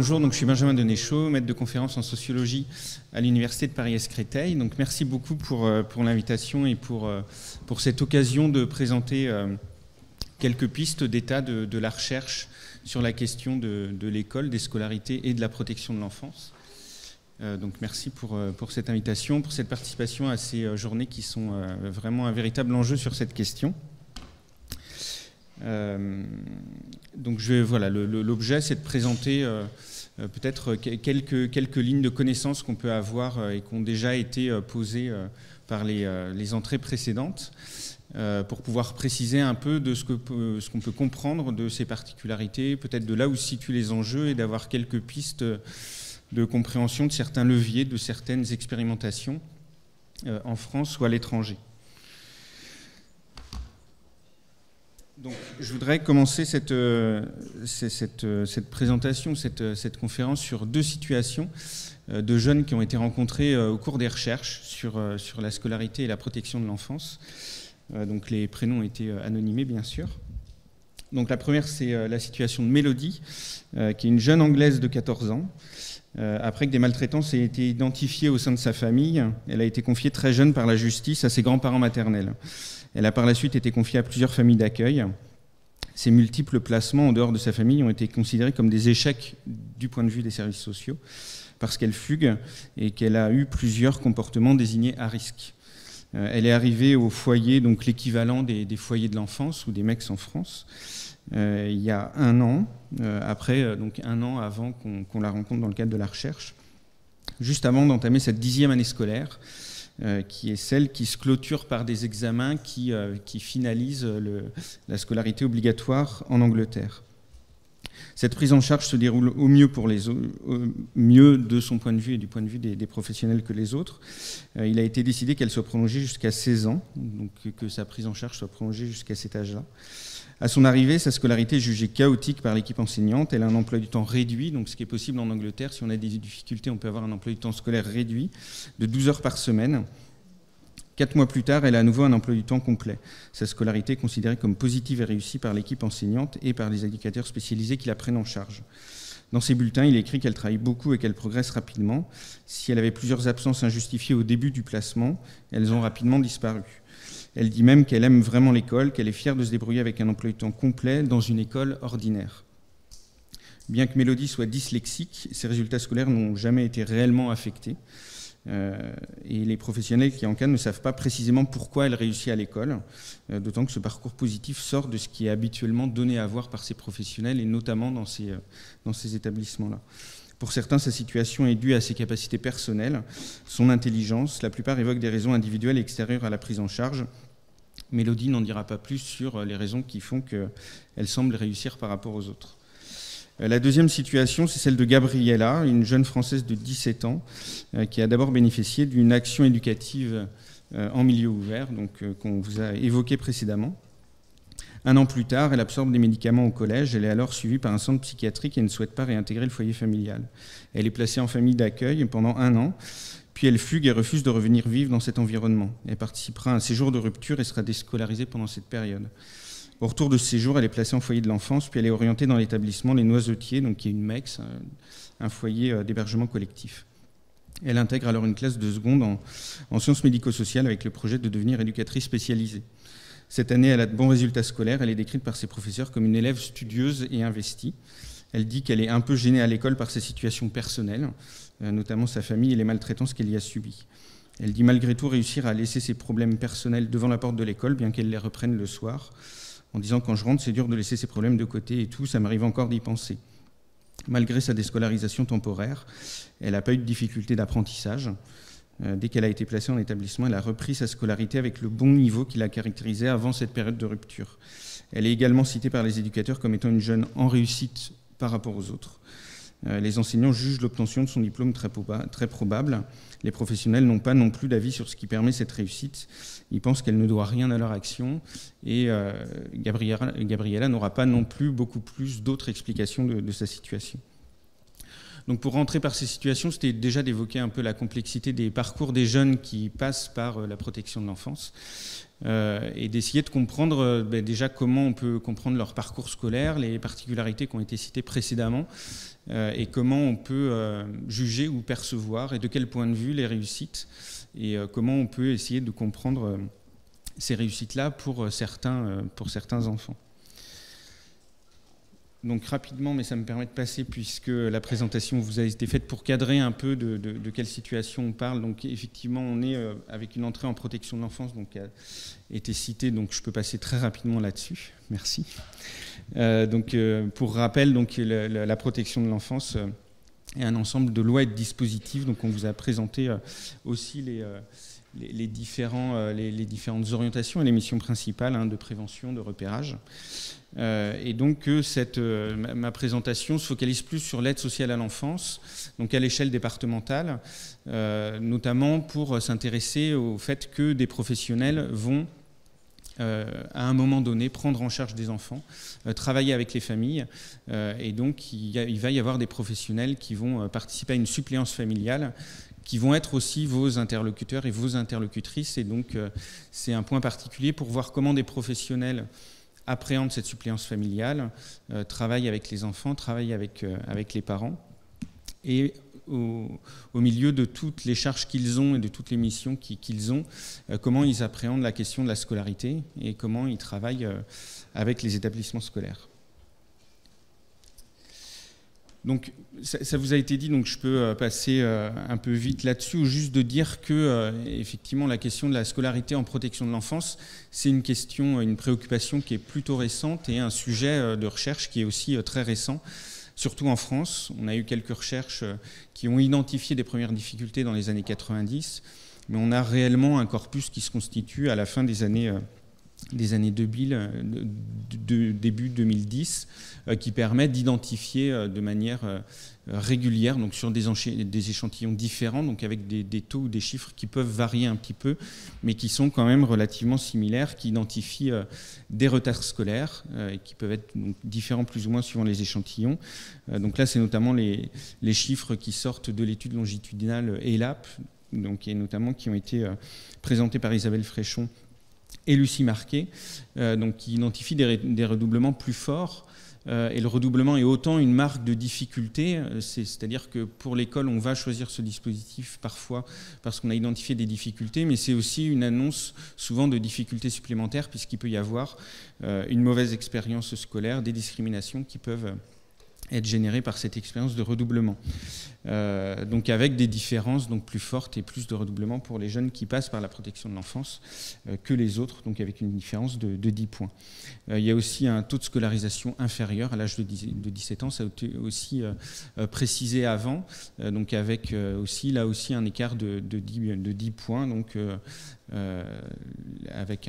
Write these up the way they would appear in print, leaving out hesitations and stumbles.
bonjour, donc je suis Benjamin Denéchaud, maître de conférence en sociologie à l'Université de Paris-Est-Créteil. Donc merci beaucoup pour l'invitation et pour cette occasion de présenter quelques pistes d'état de la recherche sur la question de l'école, des scolarités et de la protection de l'enfance. Donc merci pour cette invitation, pour cette participation à ces journées qui sont vraiment un véritable enjeu sur cette question. Donc voilà, l'objet c'est de présenter peut-être quelques lignes de connaissances qu'on peut avoir et qui ont déjà été posées par les entrées précédentes pour pouvoir préciser un peu de ce qu'on peut comprendre de ces particularités, peut-être de là où se situent les enjeux et d'avoir quelques pistes de compréhension de certains leviers, de certaines expérimentations en France ou à l'étranger. Donc, je voudrais commencer cette présentation, cette conférence sur deux situations de jeunes qui ont été rencontrés au cours des recherches sur la scolarité et la protection de l'enfance. Donc les prénoms ont été anonymés, bien sûr. Donc la première, c'est la situation de Mélodie, qui est une jeune Anglaise de 14 ans. Après que des maltraitances aient été identifiées au sein de sa famille, elle a été confiée très jeune par la justice à ses grands-parents maternels. Elle a par la suite été confiée à plusieurs familles d'accueil. Ces multiples placements en dehors de sa famille ont été considérés comme des échecs du point de vue des services sociaux, parce qu'elle fugue et qu'elle a eu plusieurs comportements désignés à risque. Elle est arrivée au foyer, donc l'équivalent des foyers de l'enfance ou des MEX en France, il y a un an, donc un an avant qu'on la rencontre dans le cadre de la recherche, juste avant d'entamer cette 10e année scolaire, qui est celle qui se clôture par des examens qui finalisent la scolarité obligatoire en Angleterre. Cette prise en charge se déroule au mieux de son point de vue et du point de vue des professionnels que les autres. Il a été décidé qu'elle soit prolongée jusqu'à 16 ans, donc que sa prise en charge soit prolongée jusqu'à cet âge-là. À son arrivée, sa scolarité est jugée chaotique par l'équipe enseignante. Elle a un emploi du temps réduit, donc ce qui est possible en Angleterre. Si on a des difficultés, on peut avoir un emploi du temps scolaire réduit de 12 heures par semaine. 4 mois plus tard, elle a à nouveau un emploi du temps complet. Sa scolarité est considérée comme positive et réussie par l'équipe enseignante et par les éducateurs spécialisés qui la prennent en charge. Dans ses bulletins, il est écrit qu'elle travaille beaucoup et qu'elle progresse rapidement. Si elle avait plusieurs absences injustifiées au début du placement, elles ont rapidement disparu. Elle dit même qu'elle aime vraiment l'école, qu'elle est fière de se débrouiller avec un emploi du temps complet dans une école ordinaire. Bien que Mélodie soit dyslexique, ses résultats scolaires n'ont jamais été réellement affectés. Et les professionnels qui encadrent ne savent pas précisément pourquoi elle réussit à l'école, d'autant que ce parcours positif sort de ce qui est habituellement donné à voir par ces professionnels, et notamment dans ces établissements-là. Pour certains, sa situation est due à ses capacités personnelles, son intelligence. La plupart évoquent des raisons individuelles extérieures à la prise en charge. Mélodie n'en dira pas plus sur les raisons qui font qu'elle semble réussir par rapport aux autres. La deuxième situation, c'est celle de Gabriella, une jeune Française de 17 ans, qui a d'abord bénéficié d'une action éducative en milieu ouvert, donc qu'on vous a évoqué précédemment. Un an plus tard, elle absorbe des médicaments au collège. Elle est alors suivie par un centre psychiatrique et ne souhaite pas réintégrer le foyer familial. Elle est placée en famille d'accueil pendant 1 an, puis elle fugue et refuse de revenir vivre dans cet environnement. Elle participera à un séjour de rupture et sera déscolarisée pendant cette période. Au retour de ce séjour, elle est placée en foyer de l'enfance, puis elle est orientée dans l'établissement Les Noisetiers, donc qui est une MEX, un foyer d'hébergement collectif. Elle intègre alors une classe de seconde en sciences médico-sociales avec le projet de devenir éducatrice spécialisée. Cette année, elle a de bons résultats scolaires. Elle est décrite par ses professeurs comme une élève studieuse et investie. Elle dit qu'elle est un peu gênée à l'école par ses situations personnelles, notamment sa famille et les maltraitances qu'elle y a subies. Elle dit malgré tout réussir à laisser ses problèmes personnels devant la porte de l'école, bien qu'elle les reprenne le soir, en disant quand je rentre, c'est dur de laisser ses problèmes de côté et tout, ça m'arrive encore d'y penser. Malgré sa déscolarisation temporaire, elle n'a pas eu de difficulté d'apprentissage. Dès qu'elle a été placée en établissement, elle a repris sa scolarité avec le bon niveau qui la caractérisait avant cette période de rupture. Elle est également citée par les éducateurs comme étant une jeune en réussite par rapport aux autres. Les enseignants jugent l'obtention de son diplôme très probable. Les professionnels n'ont pas non plus d'avis sur ce qui permet cette réussite. Ils pensent qu'elle ne doit rien à leur action et Gabriella n'aura pas non plus beaucoup plus d'autres explications de sa situation. Donc pour rentrer par ces situations, c'était déjà d'évoquer un peu la complexité des parcours des jeunes qui passent par la protection de l'enfance et d'essayer de comprendre déjà comment on peut comprendre leur parcours scolaire, les particularités qui ont été citées précédemment et comment on peut juger ou percevoir et de quel point de vue les réussites et comment on peut essayer de comprendre ces réussites-là pour certains enfants. Donc rapidement, mais ça me permet de passer puisque la présentation vous a été faite pour cadrer un peu de quelle situation on parle. Donc effectivement, on est avec une entrée en protection de l'enfance donc, qui a été citée, donc je peux passer très rapidement là-dessus. Merci. Pour rappel, donc, la protection de l'enfance est un ensemble de lois et de dispositifs. Donc on vous a présenté aussi les différentes orientations et les missions principales de prévention, de repérage. Et donc ma présentation se focalise plus sur l'aide sociale à l'enfance, donc à l'échelle départementale, notamment pour s'intéresser au fait que des professionnels vont à un moment donné prendre en charge des enfants, travailler avec les familles, et donc il va y avoir des professionnels qui vont participer à une suppléance familiale, qui vont être aussi vos interlocuteurs et vos interlocutrices, et donc c'est un point particulier pour voir comment des professionnels appréhendent cette suppléance familiale, travaillent avec les enfants, travaillent avec les parents, et au milieu de toutes les charges qu'ils ont et de toutes les missions qu'ils ont, comment ils appréhendent la question de la scolarité et comment ils travaillent avec les établissements scolaires. Donc, ça vous a été dit, donc je peux passer un peu vite là-dessus, ou juste de dire que, effectivement, la question de la scolarité en protection de l'enfance, c'est une question, une préoccupation qui est plutôt récente et un sujet de recherche qui est aussi très récent, surtout en France. On a eu quelques recherches qui ont identifié des premières difficultés dans les années 90, mais on a réellement un corpus qui se constitue à la fin des années 2000, début 2010, qui permet d'identifier de manière régulière, donc sur des échantillons différents, donc avec des taux ou des chiffres qui peuvent varier un petit peu, mais qui sont quand même relativement similaires, qui identifient des retards scolaires, et qui peuvent être donc, différents plus ou moins suivant les échantillons. Donc là, c'est notamment les chiffres qui sortent de l'étude longitudinale ELAP, donc, et notamment qui ont été présentés par Isabelle Fréchon et Lucie Marquet, donc qui identifient des redoublements plus forts. Et le redoublement est autant une marque de difficulté, c'est-à-dire que pour l'école, on va choisir ce dispositif parfois parce qu'on a identifié des difficultés, mais c'est aussi une annonce souvent de difficultés supplémentaires puisqu'il peut y avoir une mauvaise expérience scolaire, des discriminations qui peuvent être générées par cette expérience de redoublement. Donc avec des différences donc plus fortes et plus de redoublement pour les jeunes qui passent par la protection de l'enfance que les autres, donc avec une différence de 10 points. Il y a aussi un taux de scolarisation inférieur à l'âge de 17 ans, ça a été aussi précisé avant, donc avec aussi un écart de 10 points, donc avec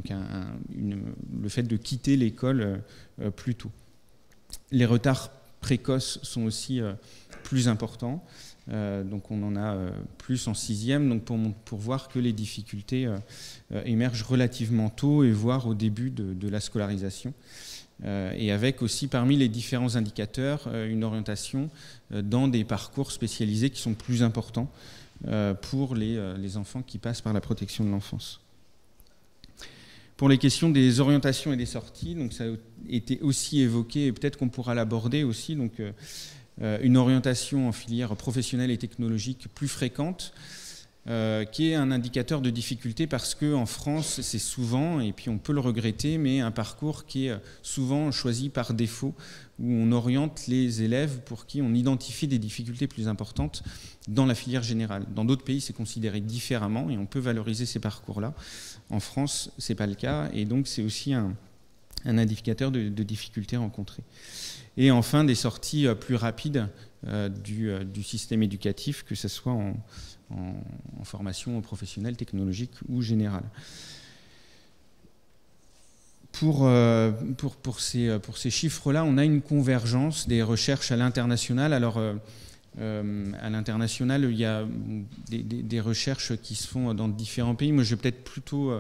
le fait de quitter l'école plus tôt. Les retards précoces sont aussi plus importants, donc on en a plus en 6e, donc pour voir que les difficultés émergent relativement tôt et voire au début de la scolarisation, et avec aussi parmi les différents indicateurs une orientation dans des parcours spécialisés qui sont plus importants pour les enfants qui passent par la protection de l'enfance. Pour les questions des orientations et des sorties, donc ça a été aussi évoqué et peut-être qu'on pourra l'aborder aussi, donc une orientation en filière professionnelle et technologique plus fréquente, qui est un indicateur de difficulté parce qu'en France, c'est souvent, et puis on peut le regretter, mais un parcours qui est souvent choisi par défaut, où on oriente les élèves pour qui on identifie des difficultés plus importantes dans la filière générale. Dans d'autres pays, c'est considéré différemment et on peut valoriser ces parcours-là. En France, ce n'est pas le cas, et donc c'est aussi un indicateur de difficultés rencontrées. Et enfin, des sorties plus rapides du système éducatif, que ce soit en formation professionnelle, technologique ou générale. Pour ces chiffres-là, on a une convergence des recherches à l'international. Alors, à l'international, il y a des recherches qui se font dans différents pays. Moi, je vais peut-être plutôt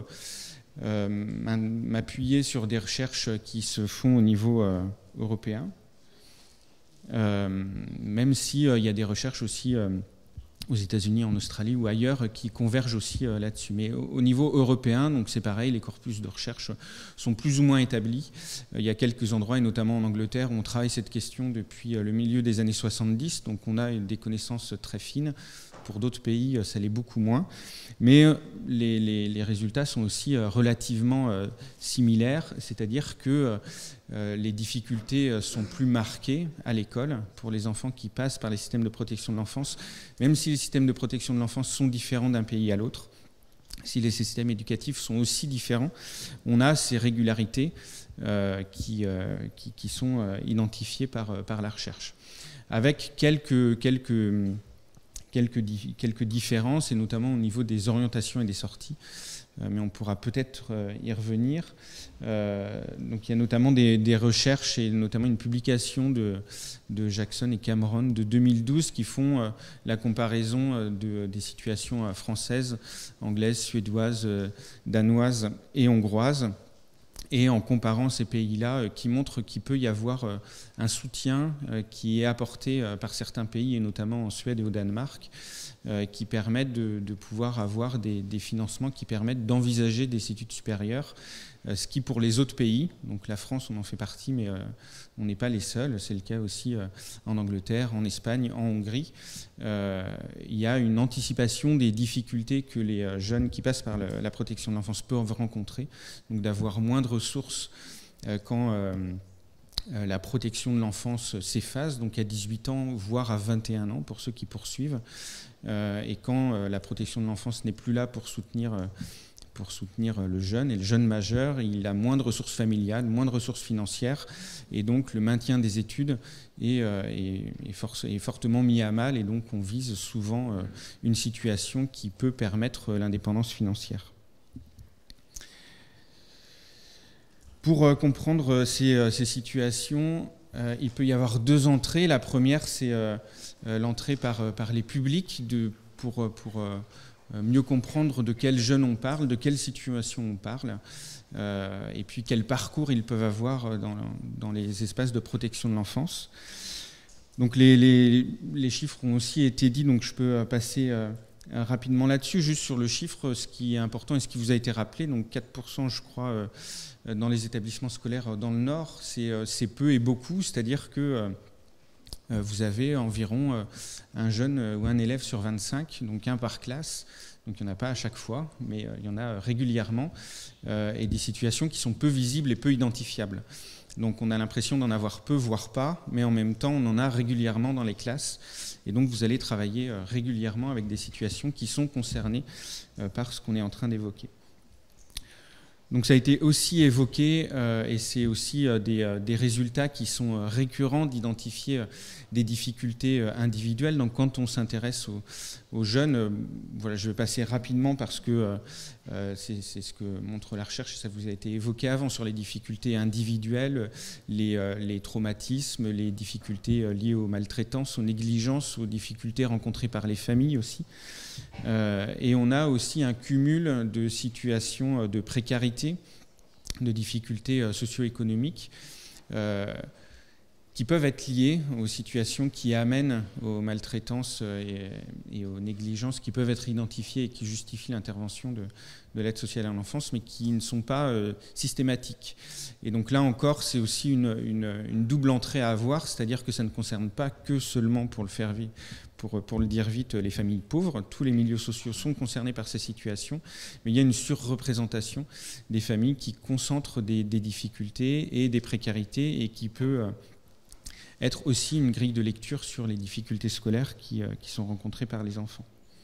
m'appuyer sur des recherches qui se font au niveau européen. même s'il y a des recherches aussi aux États-Unis, en Australie ou ailleurs qui convergent aussi là-dessus. Mais au niveau européen, donc c'est pareil, les corpus de recherche sont plus ou moins établis. Il y a quelques endroits, et notamment en Angleterre, où on travaille cette question depuis le milieu des années 70, donc on a des connaissances très fines. Pour d'autres pays, ça l'est beaucoup moins. Mais les résultats sont aussi relativement similaires, c'est-à-dire que les difficultés sont plus marquées à l'école pour les enfants qui passent par les systèmes de protection de l'enfance, même si les systèmes de protection de l'enfance sont différents d'un pays à l'autre, si les systèmes éducatifs sont aussi différents, on a ces régularités qui sont identifiées par la recherche, avec quelques différences, et notamment au niveau des orientations et des sorties, mais on pourra peut-être y revenir. Donc il y a notamment des recherches, et notamment une publication de Jackson et Cameron de 2012 qui font la comparaison des situations françaises, anglaises, suédoises, danoises et hongroises, et en comparant ces pays-là, qui montrent qu'il peut y avoir un soutien qui est apporté par certains pays, et notamment en Suède et au Danemark, qui permettent de pouvoir avoir des financements qui permettent d'envisager des études supérieures, ce qui pour les autres pays, donc la France on en fait partie, mais on n'est pas les seuls, c'est le cas aussi en Angleterre, en Espagne, en Hongrie, il y a une anticipation des difficultés que les jeunes qui passent par la protection de l'enfance peuvent rencontrer, donc d'avoir moins de ressources quand la protection de l'enfance s'efface, donc à 18 ans, voire à 21 ans pour ceux qui poursuivent, et quand la protection de l'enfance n'est plus là pour soutenir le jeune, et le jeune majeur, il a moins de ressources familiales, moins de ressources financières, et donc le maintien des études est fortement mis à mal, et donc on vise souvent une situation qui peut permettre l'indépendance financière. Pour comprendre ces situations, il peut y avoir deux entrées. La première, c'est l'entrée par les publics pour mieux comprendre de quels jeunes on parle, de quelle situation on parle, et puis quel parcours ils peuvent avoir dans les espaces de protection de l'enfance. Donc les chiffres ont aussi été dits, donc je peux passer rapidement là-dessus, juste sur le chiffre, ce qui est important et ce qui vous a été rappelé, donc 4% je crois dans les établissements scolaires dans le Nord, c'est peu et beaucoup, c'est-à-dire que vous avez environ un jeune ou un élève sur 25, donc un par classe, donc il n'y en a pas à chaque fois, mais il y en a régulièrement, et des situations qui sont peu visibles et peu identifiables. Donc on a l'impression d'en avoir peu, voire pas, mais en même temps on en a régulièrement dans les classes, et donc vous allez travailler régulièrement avec des situations qui sont concernées par ce qu'on est en train d'évoquer. Donc ça a été aussi évoqué, et c'est aussi des résultats qui sont récurrents d'identifier des difficultés individuelles. Donc quand on s'intéresse aux jeunes, voilà, je vais passer rapidement parce que c'est ce que montre la recherche, ça vous a été évoqué avant sur les difficultés individuelles, les traumatismes, les difficultés liées aux maltraitances, aux négligences, aux difficultés rencontrées par les familles aussi. Et on a aussi un cumul de situations de précarité, de difficultés socio-économiques qui peuvent être liées aux situations qui amènent aux maltraitances et aux négligences qui peuvent être identifiées et qui justifient l'intervention de l'aide sociale à l'enfance, mais qui ne sont pas systématiques. Et donc là encore, c'est aussi une double entrée à avoir, c'est-à-dire que ça ne concerne pas que seulement, pour le dire vite, les familles pauvres. Tous les milieux sociaux sont concernés par ces situations, mais il y a une surreprésentation des familles qui concentrent des difficultés et des précarités, et qui peut être aussi une grille de lecture sur les difficultés scolaires qui sont rencontrées par les enfants.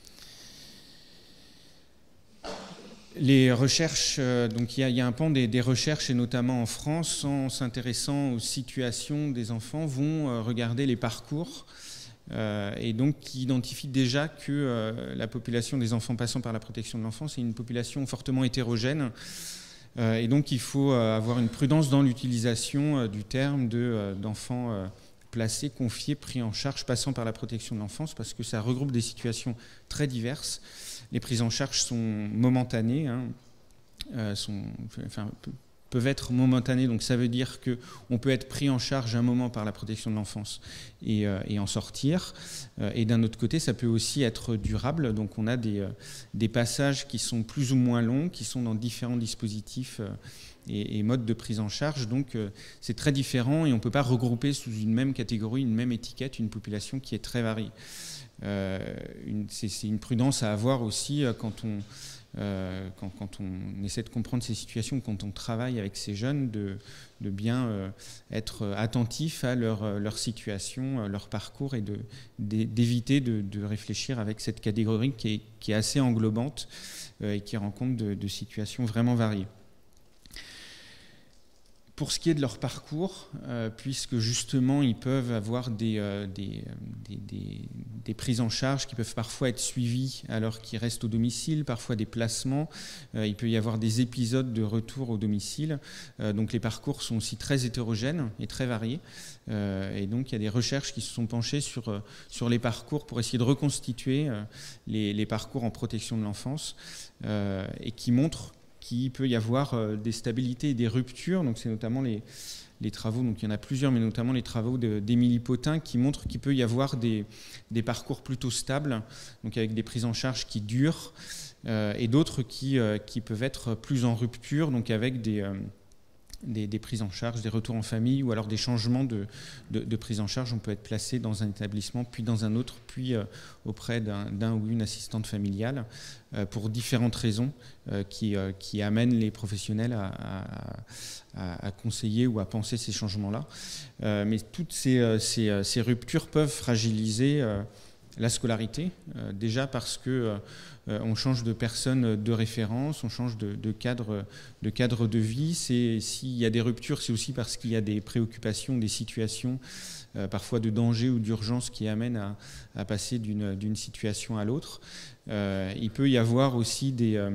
Les recherches, donc il y a un pan des recherches, et notamment en France, en s'intéressant aux situations des enfants, vont regarder les parcours, et donc qui identifient déjà que la population des enfants passant par la protection de l'enfance est une population fortement hétérogène, et donc il faut avoir une prudence dans l'utilisation du terme d'enfants placés, confiés, pris en charge, passant par la protection de l'enfance, parce que ça regroupe des situations très diverses. Les prises en charge sont momentanées, peuvent être momentanés, donc ça veut dire qu'on peut être pris en charge un moment par la protection de l'enfance et en sortir. Et d'un autre côté, ça peut aussi être durable, donc on a des passages qui sont plus ou moins longs, qui sont dans différents dispositifs et modes de prise en charge, donc c'est très différent et on ne peut pas regrouper sous une même catégorie, une même étiquette, une population qui est très variée. C'est une prudence à avoir aussi quand on essaie de comprendre ces situations, quand on travaille avec ces jeunes, de bien être attentif à leur situation, leur parcours, et d'éviter de réfléchir avec cette catégorie qui est assez englobante et qui rend compte de situations vraiment variées. Pour ce qui est de leur parcours, puisque justement ils peuvent avoir des prises en charge qui peuvent parfois être suivies alors qu'ils restent au domicile, parfois des placements, il peut y avoir des épisodes de retour au domicile, donc les parcours sont aussi très hétérogènes et très variés, et donc il y a des recherches qui se sont penchées sur les parcours pour essayer de reconstituer les parcours en protection de l'enfance et qui montrent qu'il peut y avoir des stabilités et des ruptures. Donc c'est notamment les travaux, donc il y en a plusieurs, mais notamment les travaux d'Émilie Potin qui montrent qu'il peut y avoir des parcours plutôt stables, donc avec des prises en charge qui durent, et d'autres qui peuvent être plus en rupture, donc avec des prises en charge, des retours en famille ou alors des changements de prise en charge. On peut être placé dans un établissement, puis dans un autre, puis auprès d'un ou une assistante familiale pour différentes raisons qui amènent les professionnels à conseiller ou à penser ces changements-là. Mais toutes ces ruptures peuvent fragiliser la scolarité, déjà parce que on change de personne de référence, on change de cadre de vie. S'il y a des ruptures, c'est aussi parce qu'il y a des préoccupations, des situations, parfois de danger ou d'urgence qui amènent à passer d'une situation à l'autre. Il peut y avoir aussi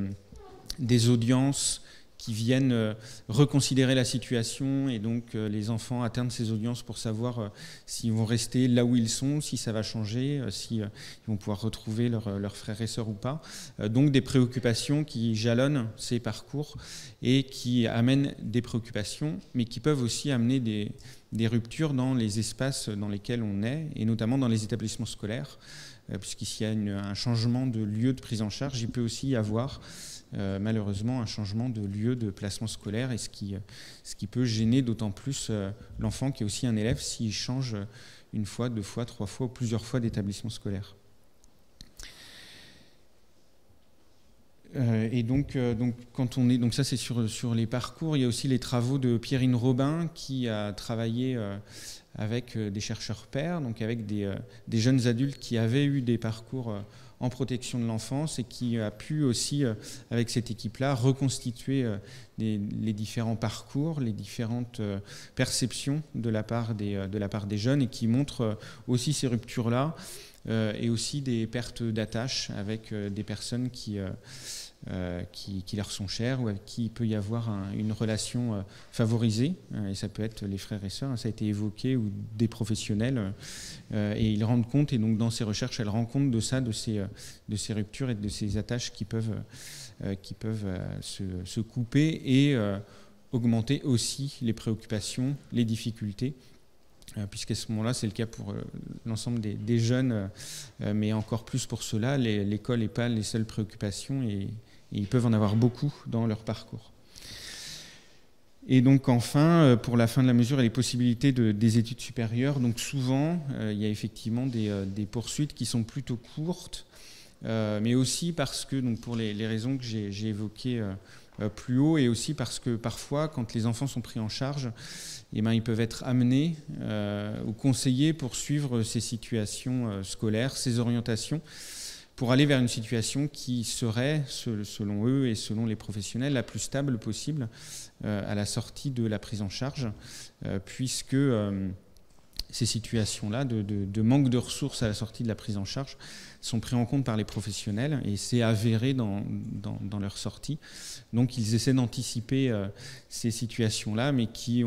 des audiences qui viennent reconsidérer la situation, et donc les enfants attendent ces audiences pour savoir s'ils vont rester là où ils sont, si ça va changer, s'ils vont pouvoir retrouver leurs frères et sœurs ou pas. Donc des préoccupations qui jalonnent ces parcours et qui amènent des préoccupations, mais qui peuvent aussi amener des ruptures dans les espaces dans lesquels on est, et notamment dans les établissements scolaires, puisqu'ici il y a un changement de lieu de prise en charge, il peut aussi y avoir malheureusement un changement de lieu de placement scolaire, et ce qui peut gêner d'autant plus l'enfant qui est aussi un élève s'il change une fois, deux fois, trois fois ou plusieurs fois d'établissement scolaire. Et donc quand on est, donc ça c'est sur les parcours, il y a aussi les travaux de Pierrine Robin qui a travaillé avec des chercheurs pairs, donc avec des jeunes adultes qui avaient eu des parcours en protection de l'enfance, et qui a pu aussi, avec cette équipe-là, reconstituer les différents parcours, les différentes perceptions de la part des jeunes, et qui montre aussi ces ruptures-là, et aussi des pertes d'attache avec des personnes qui leur sont chères, ou avec qui il peut y avoir une relation favorisée, et ça peut être les frères et sœurs, ça a été évoqué, ou des professionnels, et ils rendent compte, et donc dans ces recherches, elles rendent compte de ça, de ces ruptures et de ces attaches qui peuvent se couper, et augmenter aussi les préoccupations, les difficultés, puisqu'à ce moment-là, c'est le cas pour l'ensemble des jeunes, mais encore plus pour ceux-là, l'école n'est pas les seules préoccupations, et ils peuvent en avoir beaucoup dans leur parcours. Et donc enfin, pour la fin de la mesure et les possibilités des études supérieures, donc souvent, il y a effectivement des poursuites qui sont plutôt courtes, mais aussi parce que, donc pour les raisons que j'ai évoquées plus haut, et aussi parce que parfois, quand les enfants sont pris en charge, eh bien, ils peuvent être amenés ou conseillés pour suivre ces situations scolaires, ces orientations, pour aller vers une situation qui serait, selon eux et selon les professionnels, la plus stable possible à la sortie de la prise en charge, puisque ces situations-là de manque de ressources à la sortie de la prise en charge sont pris en compte par les professionnels, et c'est avéré dans leur sortie. Donc ils essaient d'anticiper ces situations-là, mais qui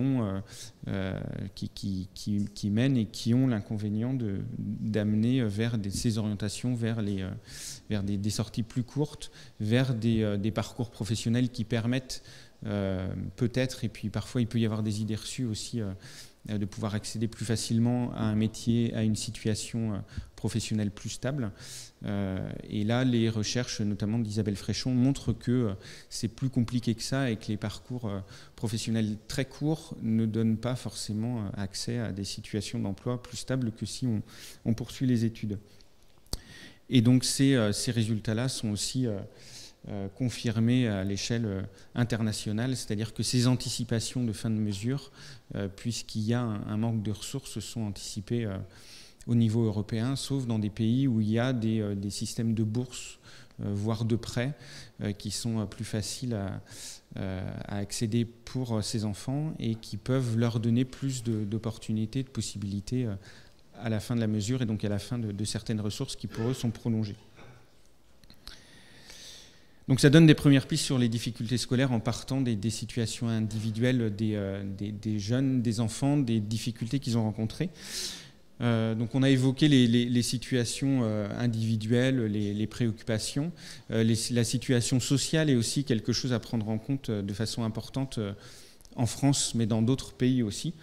mènent et qui ont l'inconvénient d'amener vers ces orientations, vers des sorties plus courtes, vers des parcours professionnels qui permettent peut-être, et puis parfois il peut y avoir des idées reçues aussi, de pouvoir accéder plus facilement à un métier, à une situation professionnelle plus stable. Et là, les recherches, notamment d'Isabelle Fréchon, montrent que c'est plus compliqué que ça et que les parcours professionnels très courts ne donnent pas forcément accès à des situations d'emploi plus stables que si on poursuit les études. Et donc ces résultats-là sont aussi confirmés à l'échelle internationale, c'est-à-dire que ces anticipations de fin de mesure, puisqu'il y a un manque de ressources, sont anticipées au niveau européen, sauf dans des pays où il y a des systèmes de bourse, voire de prêts, qui sont plus faciles à accéder pour ces enfants et qui peuvent leur donner plus d'opportunités, de possibilités à la fin de la mesure et donc à la fin de certaines ressources qui pour eux sont prolongées. Donc ça donne des premières pistes sur les difficultés scolaires en partant des situations individuelles des jeunes, des enfants, des difficultés qu'ils ont rencontrées. Donc on a évoqué les situations individuelles, les préoccupations. La situation sociale est aussi quelque chose à prendre en compte de façon importante en France, mais dans d'autres pays aussi.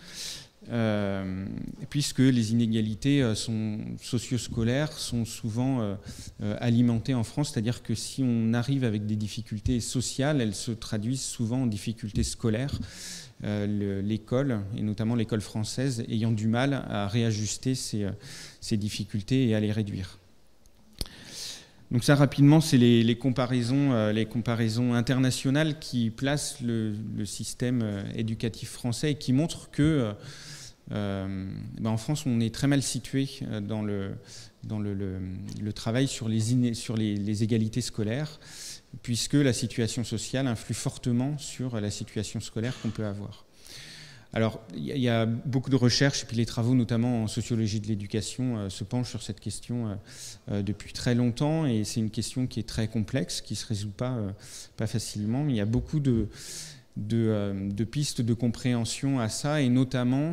Puisque les inégalités socio-scolaires sont souvent alimentées en France, c'est-à-dire que si on arrive avec des difficultés sociales, elles se traduisent souvent en difficultés scolaires, l'école, et notamment l'école française, ayant du mal à réajuster ces difficultés et à les réduire. Donc ça, rapidement, c'est les comparaisons internationales qui placent le système éducatif français et qui montrent que en France, on est très mal situé dans le travail sur les égalités scolaires, puisque la situation sociale influe fortement sur la situation scolaire qu'on peut avoir. Alors, il y a beaucoup de recherches, et puis les travaux, notamment en sociologie de l'éducation, se penchent sur cette question depuis très longtemps, et c'est une question qui est très complexe, qui ne se résout pas facilement, mais il y a beaucoup de pistes de compréhension à ça, et notamment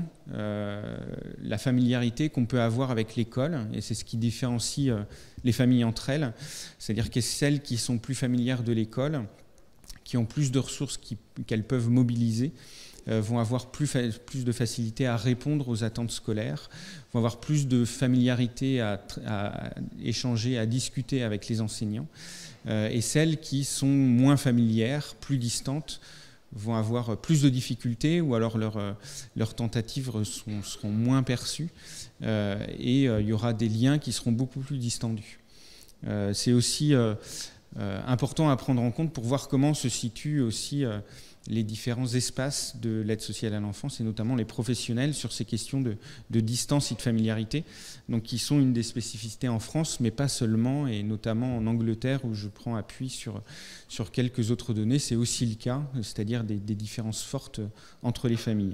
la familiarité qu'on peut avoir avec l'école, et c'est ce qui différencie les familles entre elles, c'est-à-dire que celles qui sont plus familières de l'école, qui ont plus de ressources qu'elles peuvent mobiliser, vont avoir plus de facilité à répondre aux attentes scolaires, vont avoir plus de familiarité à échanger, à discuter avec les enseignants, et celles qui sont moins familières, plus distantes, vont avoir plus de difficultés, ou alors leurs tentatives seront moins perçues, et il y aura des liens qui seront beaucoup plus distendus. C'est aussi important à prendre en compte pour voir comment se situent aussi les différents espaces de l'aide sociale à l'enfance, et notamment les professionnels, sur ces questions de distance et de familiarité, donc qui sont une des spécificités en France, mais pas seulement, et notamment en Angleterre, où je prends appui sur quelques autres données, c'est aussi le cas, c'est-à-dire des différences fortes entre les familles.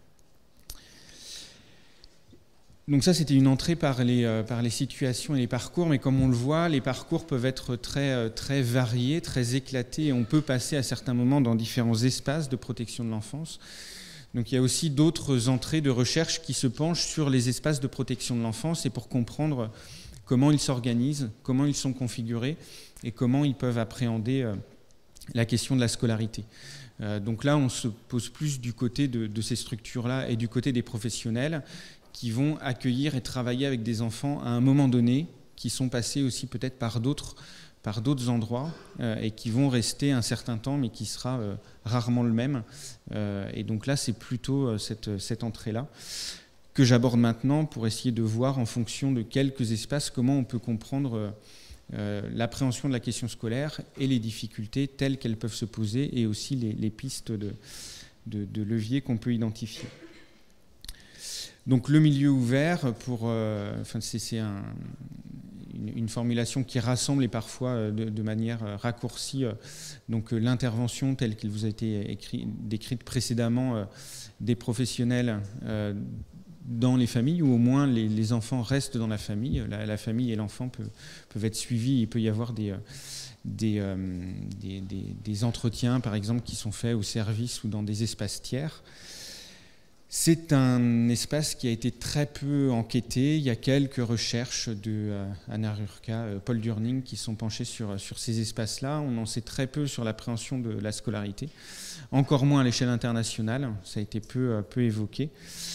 Donc ça, c'était une entrée par les situations et les parcours, mais comme on le voit, les parcours peuvent être très, très variés, très éclatés, et on peut passer à certains moments dans différents espaces de protection de l'enfance. Donc il y a aussi d'autres entrées de recherche qui se penchent sur les espaces de protection de l'enfance, et pour comprendre comment ils s'organisent, comment ils sont configurés, et comment ils peuvent appréhender la question de la scolarité. Donc là, on se pose plus du côté de ces structures-là et du côté des professionnels, qui vont accueillir et travailler avec des enfants à un moment donné, qui sont passés aussi peut-être par d'autres endroits, et qui vont rester un certain temps, mais qui sera rarement le même. Et donc là, c'est plutôt cette entrée-là que j'aborde maintenant, pour essayer de voir en fonction de quelques espaces comment on peut comprendre l'appréhension de la question scolaire et les difficultés telles qu'elles peuvent se poser, et aussi les pistes de levier qu'on peut identifier. Donc le milieu ouvert, c'est une formulation qui rassemble, et parfois de manière raccourcie, donc l'intervention telle qu'elle vous a été décrite précédemment des professionnels dans les familles, ou au moins les enfants restent dans la famille. La famille et l'enfant peuvent être suivis. Il peut y avoir des entretiens, par exemple, qui sont faits au service ou dans des espaces tiers. C'est un espace qui a été très peu enquêté. Il y a quelques recherches de Anna Rurka, Paul Durning qui sont penchés sur ces espaces-là. On en sait très peu sur l'appréhension de la scolarité, encore moins à l'échelle internationale. Ça a été peu évoqué.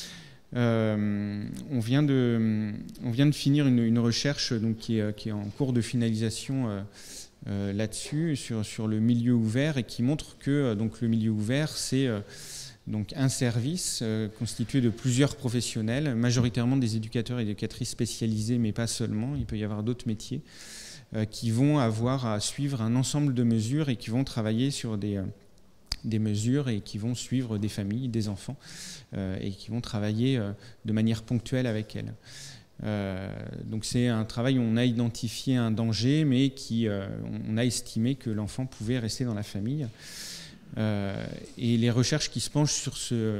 On vient de finir une recherche donc, qui est en cours de finalisation là-dessus, sur le milieu ouvert, et qui montre que donc, le milieu ouvert, c'est donc un service constitué de plusieurs professionnels, majoritairement des éducateurs et éducatrices spécialisés, mais pas seulement. Il peut y avoir d'autres métiers qui vont avoir à suivre un ensemble de mesures et qui vont travailler sur des mesures et qui vont suivre des familles, des enfants, et qui vont travailler de manière ponctuelle avec elles. Donc c'est un travail où on a identifié un danger, mais on a estimé que l'enfant pouvait rester dans la famille. Et les recherches qui se penchent sur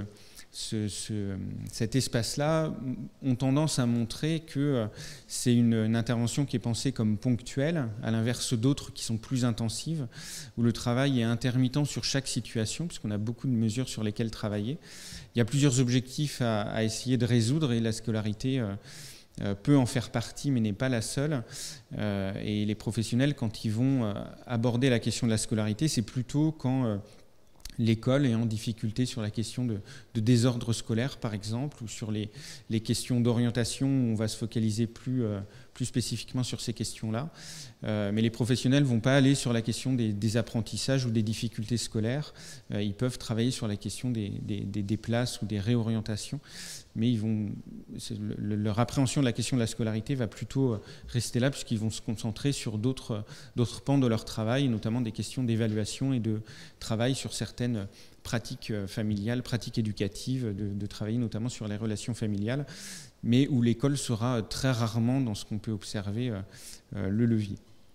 cet espace-là ont tendance à montrer que c'est une intervention qui est pensée comme ponctuelle, à l'inverse d'autres qui sont plus intensives, où le travail est intermittent sur chaque situation, puisqu'on a beaucoup de mesures sur lesquelles travailler. Il y a plusieurs objectifs à essayer de résoudre, et la scolarité peut en faire partie, mais n'est pas la seule. Et les professionnels, quand ils vont aborder la question de la scolarité, c'est plutôt quand l'école est en difficulté sur la question de désordre scolaire, par exemple, ou sur les questions d'orientation, où on va se focaliser plus spécifiquement sur ces questions-là. Mais les professionnels ne vont pas aller sur la question des apprentissages ou des difficultés scolaires. Ils peuvent travailler sur la question des places ou des réorientations, mais leur appréhension de la question de la scolarité va plutôt rester là, puisqu'ils vont se concentrer sur d'autres pans de leur travail, notamment des questions d'évaluation et de travail sur certaines pratiques familiales, pratiques éducatives, de travailler notamment sur les relations familiales, mais où l'école sera très rarement, dans ce qu'on peut observer, le levier.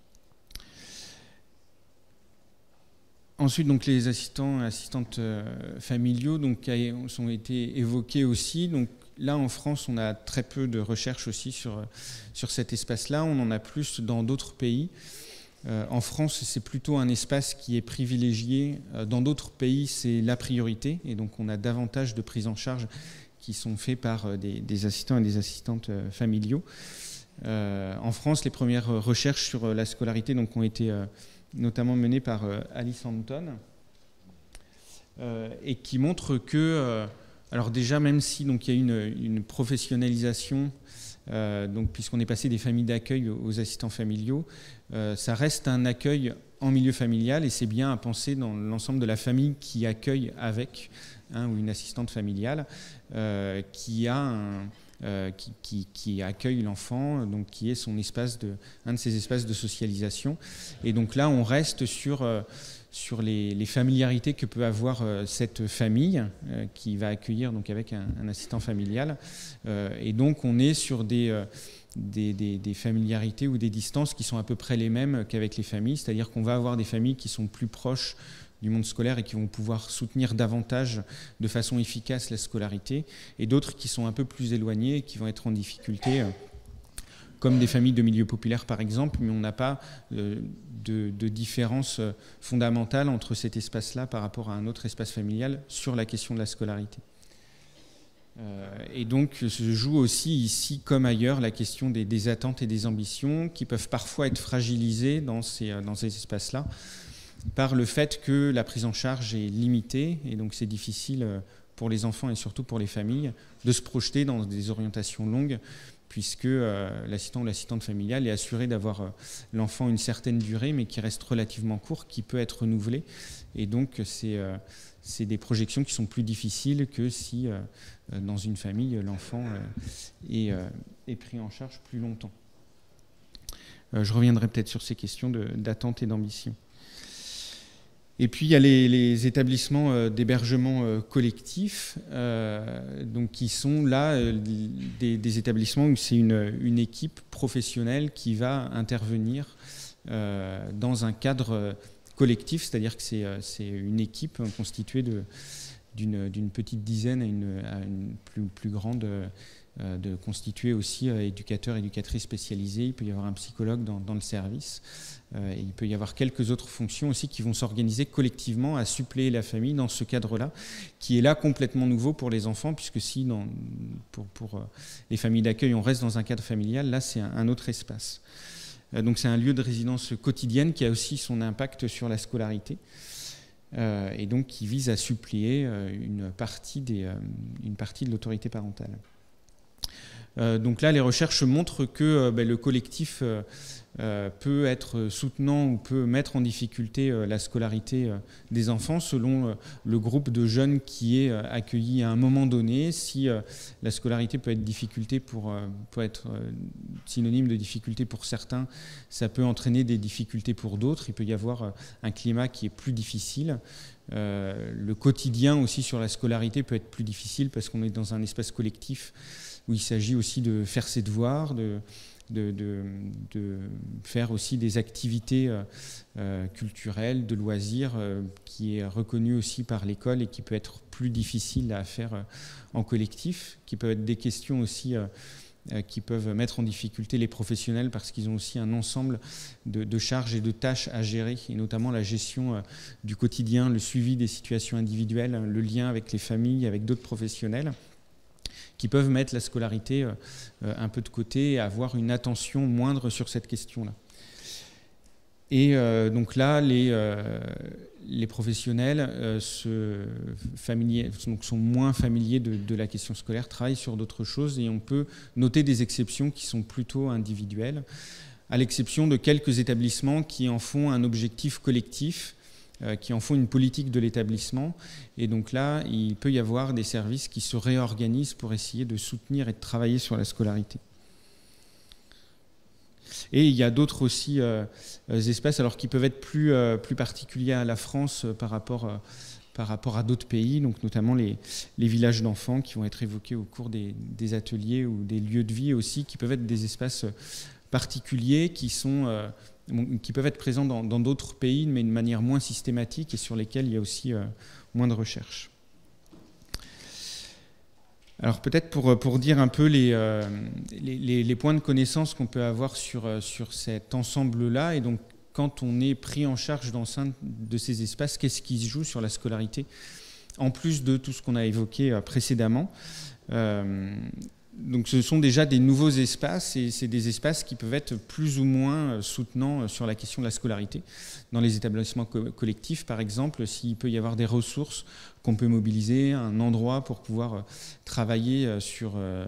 Ensuite, donc, les assistants et assistantes familiaux donc, ont été évoqués aussi. Donc, là, en France, on a très peu de recherches aussi sur cet espace-là. On en a plus dans d'autres pays. En France, c'est plutôt un espace qui est privilégié. Dans d'autres pays, c'est la priorité. Et donc, on a davantage de prises en charge qui sont faits par des assistants et des assistantes familiaux. En France, les premières recherches sur la scolarité donc, ont été notamment menées par Alice Anton, et qui montrent que, alors déjà, même si donc, il y a une professionnalisation, donc, puisqu'on est passé des familles d'accueil aux assistants familiaux, ça reste un accueil en milieu familial, et c'est bien à penser dans l'ensemble de la famille qui accueille avec ou une assistante familiale qui accueille l'enfant, donc qui est un de ses espaces de socialisation. Et donc là, on reste sur les familiarités que peut avoir cette famille qui va accueillir donc avec un assistant familial. Et donc, on est sur des familiarités ou des distances qui sont à peu près les mêmes qu'avec les familles, c'est-à-dire qu'on va avoir des familles qui sont plus proches du monde scolaire et qui vont pouvoir soutenir davantage de façon efficace la scolarité, et d'autres qui sont un peu plus éloignées et qui vont être en difficulté, comme des familles de milieu populaire par exemple, mais on n'a pas de différence fondamentale entre cet espace-là par rapport à un autre espace familial sur la question de la scolarité. Et donc se joue aussi ici comme ailleurs la question des attentes et des ambitions qui peuvent parfois être fragilisées dans ces espaces-là par le fait que la prise en charge est limitée, et donc c'est difficile pour les enfants et surtout pour les familles de se projeter dans des orientations longues, puisque l'assistant ou l'assistante familiale est assuré d'avoir l'enfant une certaine durée, mais qui reste relativement court, qui peut être renouvelé. Et donc c'est des projections qui sont plus difficiles que si dans une famille l'enfant est pris en charge plus longtemps. Je reviendrai peut-être sur ces questions d'attente et d'ambition. Et puis il y a les établissements d'hébergement collectif, donc qui sont là des établissements où c'est une équipe professionnelle qui va intervenir dans un cadre collectif, c'est-à-dire que c'est une équipe constituée d'une petite dizaine à une plus grande de constituer aussi éducateurs, éducatrices spécialisés. Il peut y avoir un psychologue dans le service. Et il peut y avoir quelques autres fonctions aussi qui vont s'organiser collectivement à suppléer la famille dans ce cadre-là, qui est là complètement nouveau pour les enfants, puisque si pour les familles d'accueil, on reste dans un cadre familial, là c'est un autre espace. Donc c'est un lieu de résidence quotidienne qui a aussi son impact sur la scolarité. Et donc qui vise à suppléer une partie de l'autorité parentale. Donc là, les recherches montrent que le collectif peut être soutenant ou peut mettre en difficulté la scolarité des enfants selon le groupe de jeunes qui est accueilli à un moment donné. Si la scolarité peut être synonyme de difficulté pour certains, ça peut entraîner des difficultés pour d'autres. Il peut y avoir un climat qui est plus difficile. Le quotidien aussi sur la scolarité peut être plus difficile parce qu'on est dans un espace collectif où il s'agit aussi de faire ses devoirs, de faire aussi des activités culturelles, de loisirs, qui est reconnu aussi par l'école et qui peut être plus difficile à faire en collectif, qui peuvent être des questions aussi qui peuvent mettre en difficulté les professionnels parce qu'ils ont aussi un ensemble de charges et de tâches à gérer, et notamment la gestion du quotidien, le suivi des situations individuelles, le lien avec les familles, avec d'autres professionnels, qui peuvent mettre la scolarité un peu de côté et avoir une attention moindre sur cette question-là. Et donc là, les professionnels sont moins familiers de la question scolaire, travaillent sur d'autres choses, et on peut noter des exceptions qui sont plutôt individuelles, à l'exception de quelques établissements qui en font un objectif collectif, qui en font une politique de l'établissement. Et donc là, il peut y avoir des services qui se réorganisent pour essayer de soutenir et de travailler sur la scolarité. Et il y a d'autres aussi espaces alors, qui peuvent être plus particuliers à la France par rapport à d'autres pays, donc notamment les villages d'enfants qui vont être évoqués au cours des ateliers ou des lieux de vie aussi, qui peuvent être des espaces particuliers qui peuvent être présents dans d'autres pays, mais de manière moins systématique et sur lesquels il y a aussi moins de recherche. Alors peut-être pour dire un peu les points de connaissance qu'on peut avoir sur cet ensemble-là, et donc quand on est pris en charge dans de ces espaces, qu'est-ce qui se joue sur la scolarité, en plus de tout ce qu'on a évoqué précédemment. Donc ce sont déjà des nouveaux espaces, et c'est des espaces qui peuvent être plus ou moins soutenants sur la question de la scolarité. Dans les établissements collectifs, par exemple, s'il peut y avoir des ressources qu'on peut mobiliser, un endroit pour pouvoir travailler sur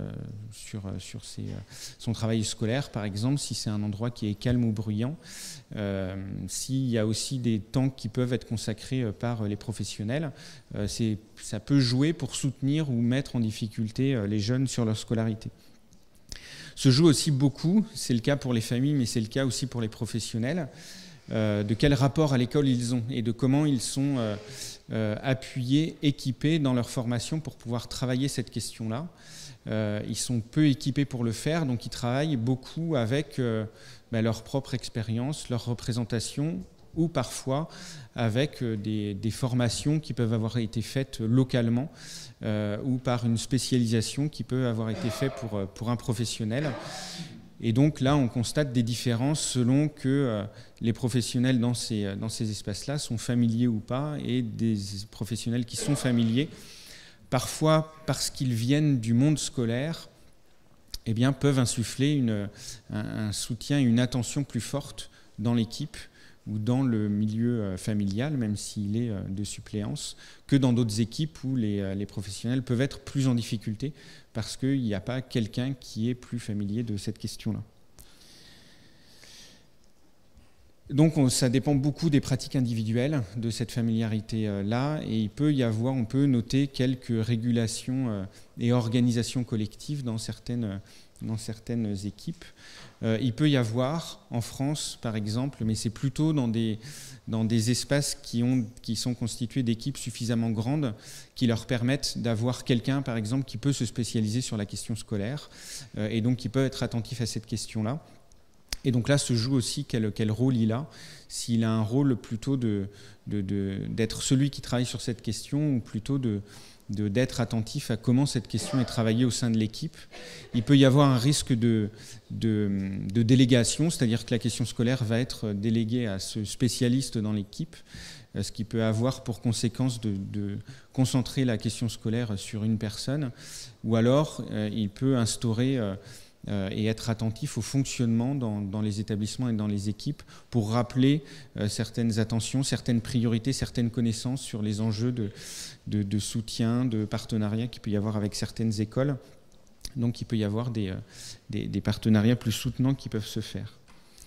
son travail scolaire, par exemple, si c'est un endroit qui est calme ou bruyant, s'il y a aussi des temps qui peuvent être consacrés par les professionnels, ça peut jouer pour soutenir ou mettre en difficulté les jeunes sur leur scolarité. Se joue aussi beaucoup, c'est le cas pour les familles, mais c'est le cas aussi pour les professionnels, de quel rapport à l'école ils ont et de comment ils sont appuyés, équipés dans leur formation pour pouvoir travailler cette question-là. Ils sont peu équipés pour le faire, donc ils travaillent beaucoup avec leur propre expérience, leur représentation, ou parfois avec des formations qui peuvent avoir été faites localement ou par une spécialisation qui peut avoir été faite pour un professionnel. Et donc là, on constate des différences selon que les professionnels dans ces espaces-là sont familiers ou pas, et des professionnels qui sont familiers, parfois parce qu'ils viennent du monde scolaire, eh bien, peuvent insuffler un soutien, une attention plus forte dans l'équipe ou dans le milieu familial, même s'il est de suppléance, que dans d'autres équipes où les professionnels peuvent être plus en difficulté parce qu'il n'y a pas quelqu'un qui est plus familier de cette question-là. Donc ça dépend beaucoup des pratiques individuelles de cette familiarité-là, et on peut noter quelques régulations et organisations collectives dans certaines équipes. Il peut y avoir en France, par exemple, mais c'est plutôt dans des espaces qui sont constitués d'équipes suffisamment grandes qui leur permettent d'avoir quelqu'un, par exemple, qui peut se spécialiser sur la question scolaire et donc qui peut être attentif à cette question-là. Et donc là se joue aussi quel rôle il a, s'il a un rôle plutôt d'être celui qui travaille sur cette question, ou plutôt d'être attentif à comment cette question est travaillée au sein de l'équipe. Il peut y avoir un risque de délégation, c'est-à-dire que la question scolaire va être déléguée à ce spécialiste dans l'équipe, ce qui peut avoir pour conséquence de concentrer la question scolaire sur une personne, ou alors il peut instaurer et être attentif au fonctionnement dans les établissements et dans les équipes pour rappeler certaines attentions, certaines priorités, certaines connaissances sur les enjeux de soutien, de partenariat qu'il peut y avoir avec certaines écoles. Donc il peut y avoir des partenariats plus soutenants qui peuvent se faire.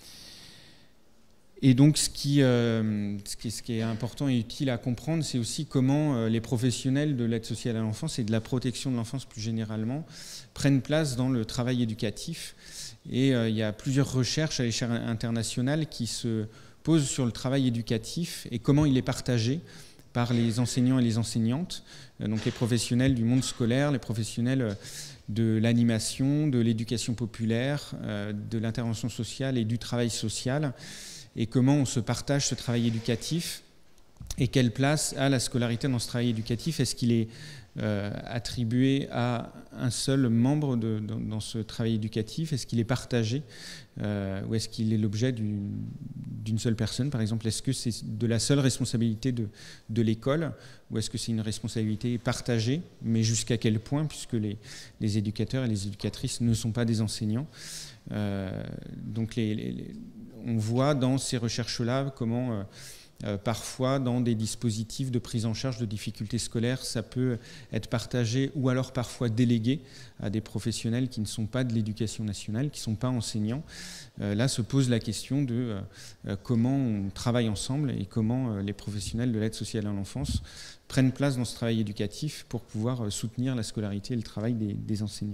Et donc ce qui est important et utile à comprendre, c'est aussi comment les professionnels de l'aide sociale à l'enfance et de la protection de l'enfance plus généralement prennent place dans le travail éducatif. Et il y a plusieurs recherches à l'échelle internationale qui se posent sur le travail éducatif et comment il est partagé par les enseignants et les enseignantes, donc les professionnels du monde scolaire, les professionnels de l'animation, de l'éducation populaire, de l'intervention sociale et du travail social, et comment on se partage ce travail éducatif et quelle place a la scolarité dans ce travail éducatif. Est-ce qu'il est attribué à un seul membre dans ce travail éducatif? Est-ce qu'il est partagé ou est-ce qu'il est l'objet d'une seule personne, par exemple? Est-ce que c'est de la seule responsabilité de l'école ou est-ce que c'est une responsabilité partagée? Mais jusqu'à quel point, puisque les éducateurs et les éducatrices ne sont pas des enseignants. Donc on voit dans ces recherches-là comment parfois dans des dispositifs de prise en charge de difficultés scolaires, ça peut être partagé ou alors parfois délégué à des professionnels qui ne sont pas de l'éducation nationale, qui ne sont pas enseignants. Là se pose la question de comment on travaille ensemble et comment les professionnels de l'aide sociale à l'enfance prennent place dans ce travail éducatif pour pouvoir soutenir la scolarité et le travail des enseignants.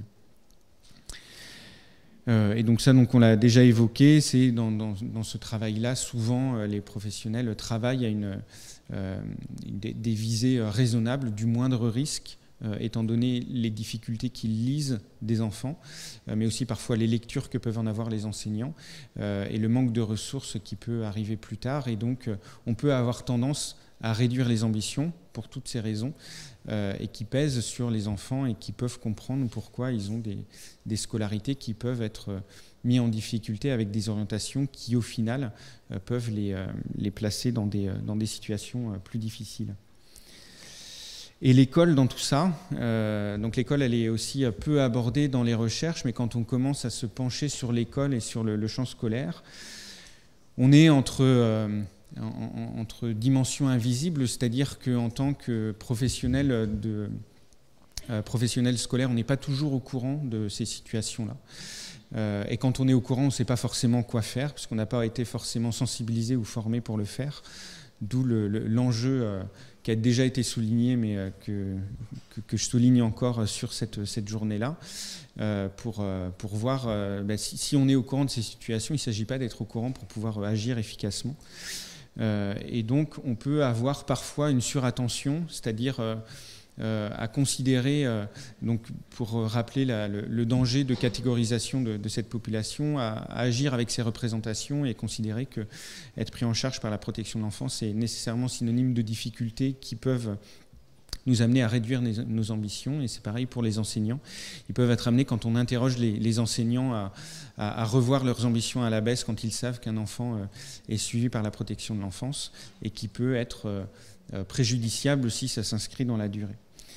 Et donc ça, on l'a déjà évoqué, c'est dans ce travail-là, souvent les professionnels travaillent à des visées raisonnables, du moindre risque, étant donné les difficultés qu'ils lisent des enfants, mais aussi parfois les lectures que peuvent en avoir les enseignants, et le manque de ressources qui peut arriver plus tard. Et donc on peut avoir tendance à réduire les ambitions pour toutes ces raisons et qui pèsent sur les enfants et qui peuvent comprendre pourquoi ils ont des scolarités qui peuvent être mis en difficulté avec des orientations qui au final peuvent les placer dans des situations plus difficiles. Et l'école dans tout ça, donc l'école elle est aussi peu abordée dans les recherches, mais quand on commence à se pencher sur l'école et sur le champ scolaire, on est entre dimensions invisibles, c'est-à-dire qu'en tant que professionnel scolaire, on n'est pas toujours au courant de ces situations-là. Et quand on est au courant, on ne sait pas forcément quoi faire, parce qu'on n'a pas été forcément sensibilisé ou formé pour le faire, d'où l'enjeu qui a déjà été souligné, mais que je souligne encore sur cette journée-là, pour voir si on est au courant de ces situations, il ne s'agit pas d'être au courant pour pouvoir agir efficacement. Et donc on peut avoir parfois une surattention, c'est-à-dire à considérer, donc pour rappeler le danger de catégorisation de cette population, à agir avec ces représentations et considérer qu'être pris en charge par la protection de l'enfance est nécessairement synonyme de difficultés qui peuvent nous amener à réduire nos ambitions. Et c'est pareil pour les enseignants. Ils peuvent être amenés, quand on interroge les enseignants, à revoir leurs ambitions à la baisse quand ils savent qu'un enfant est suivi par la protection de l'enfance et qui peut être préjudiciable si ça s'inscrit dans la durée.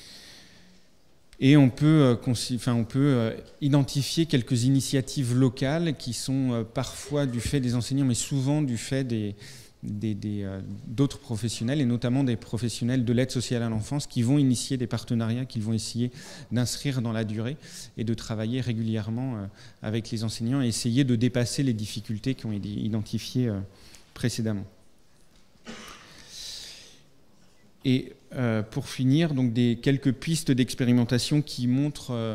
Et on peut identifier quelques initiatives locales qui sont parfois du fait des enseignants, mais souvent du fait d'autres professionnels, et notamment des professionnels de l'aide sociale à l'enfance qui vont initier des partenariats, qu'ils vont essayer d'inscrire dans la durée et de travailler régulièrement avec les enseignants et essayer de dépasser les difficultés qui ont été identifiées précédemment. Et pour finir, donc quelques pistes d'expérimentation qui montrent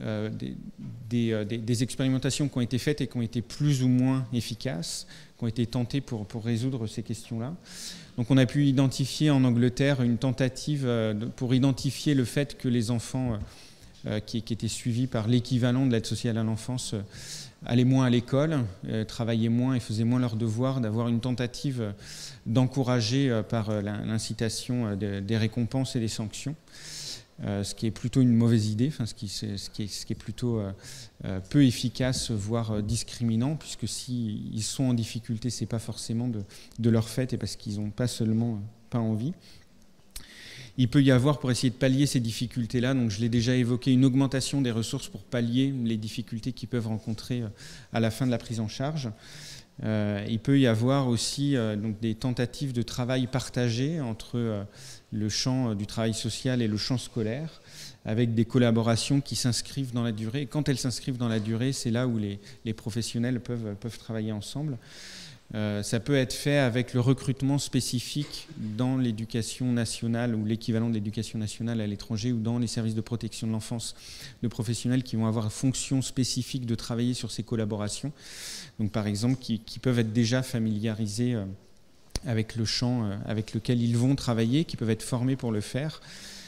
des expérimentations qui ont été faites et qui ont été plus ou moins efficaces, qui ont été tentées pour résoudre ces questions-là. Donc on a pu identifier en Angleterre une tentative pour identifier le fait que les enfants qui étaient suivis par l'équivalent de l'aide sociale à l'enfance allaient moins à l'école, travaillaient moins et faisaient moins leurs devoirs, d'avoir une tentative d'encourager par l'incitation des récompenses et des sanctions. ce qui est plutôt une mauvaise idée, enfin, ce qui est plutôt peu efficace, voire discriminant, puisque s'ils sont en difficulté, ce n'est pas forcément de leur fait et parce qu'ils n'ont pas seulement pas envie. Il peut y avoir, pour essayer de pallier ces difficultés-là, donc je l'ai déjà évoqué, une augmentation des ressources pour pallier les difficultés qu'ils peuvent rencontrer à la fin de la prise en charge. Il peut y avoir aussi donc des tentatives de travail partagé entre le champ du travail social et le champ scolaire, avec des collaborations qui s'inscrivent dans la durée. Et quand elles s'inscrivent dans la durée, c'est là où les professionnels peuvent travailler ensemble. Ça peut être fait avec le recrutement spécifique dans l'éducation nationale ou l'équivalent de l'éducation nationale à l'étranger ou dans les services de protection de l'enfance de professionnels qui vont avoir fonction spécifique de travailler sur ces collaborations. Donc par exemple, qui peuvent être déjà familiarisés avec le champ avec lequel ils vont travailler, qui peuvent être formés pour le faire.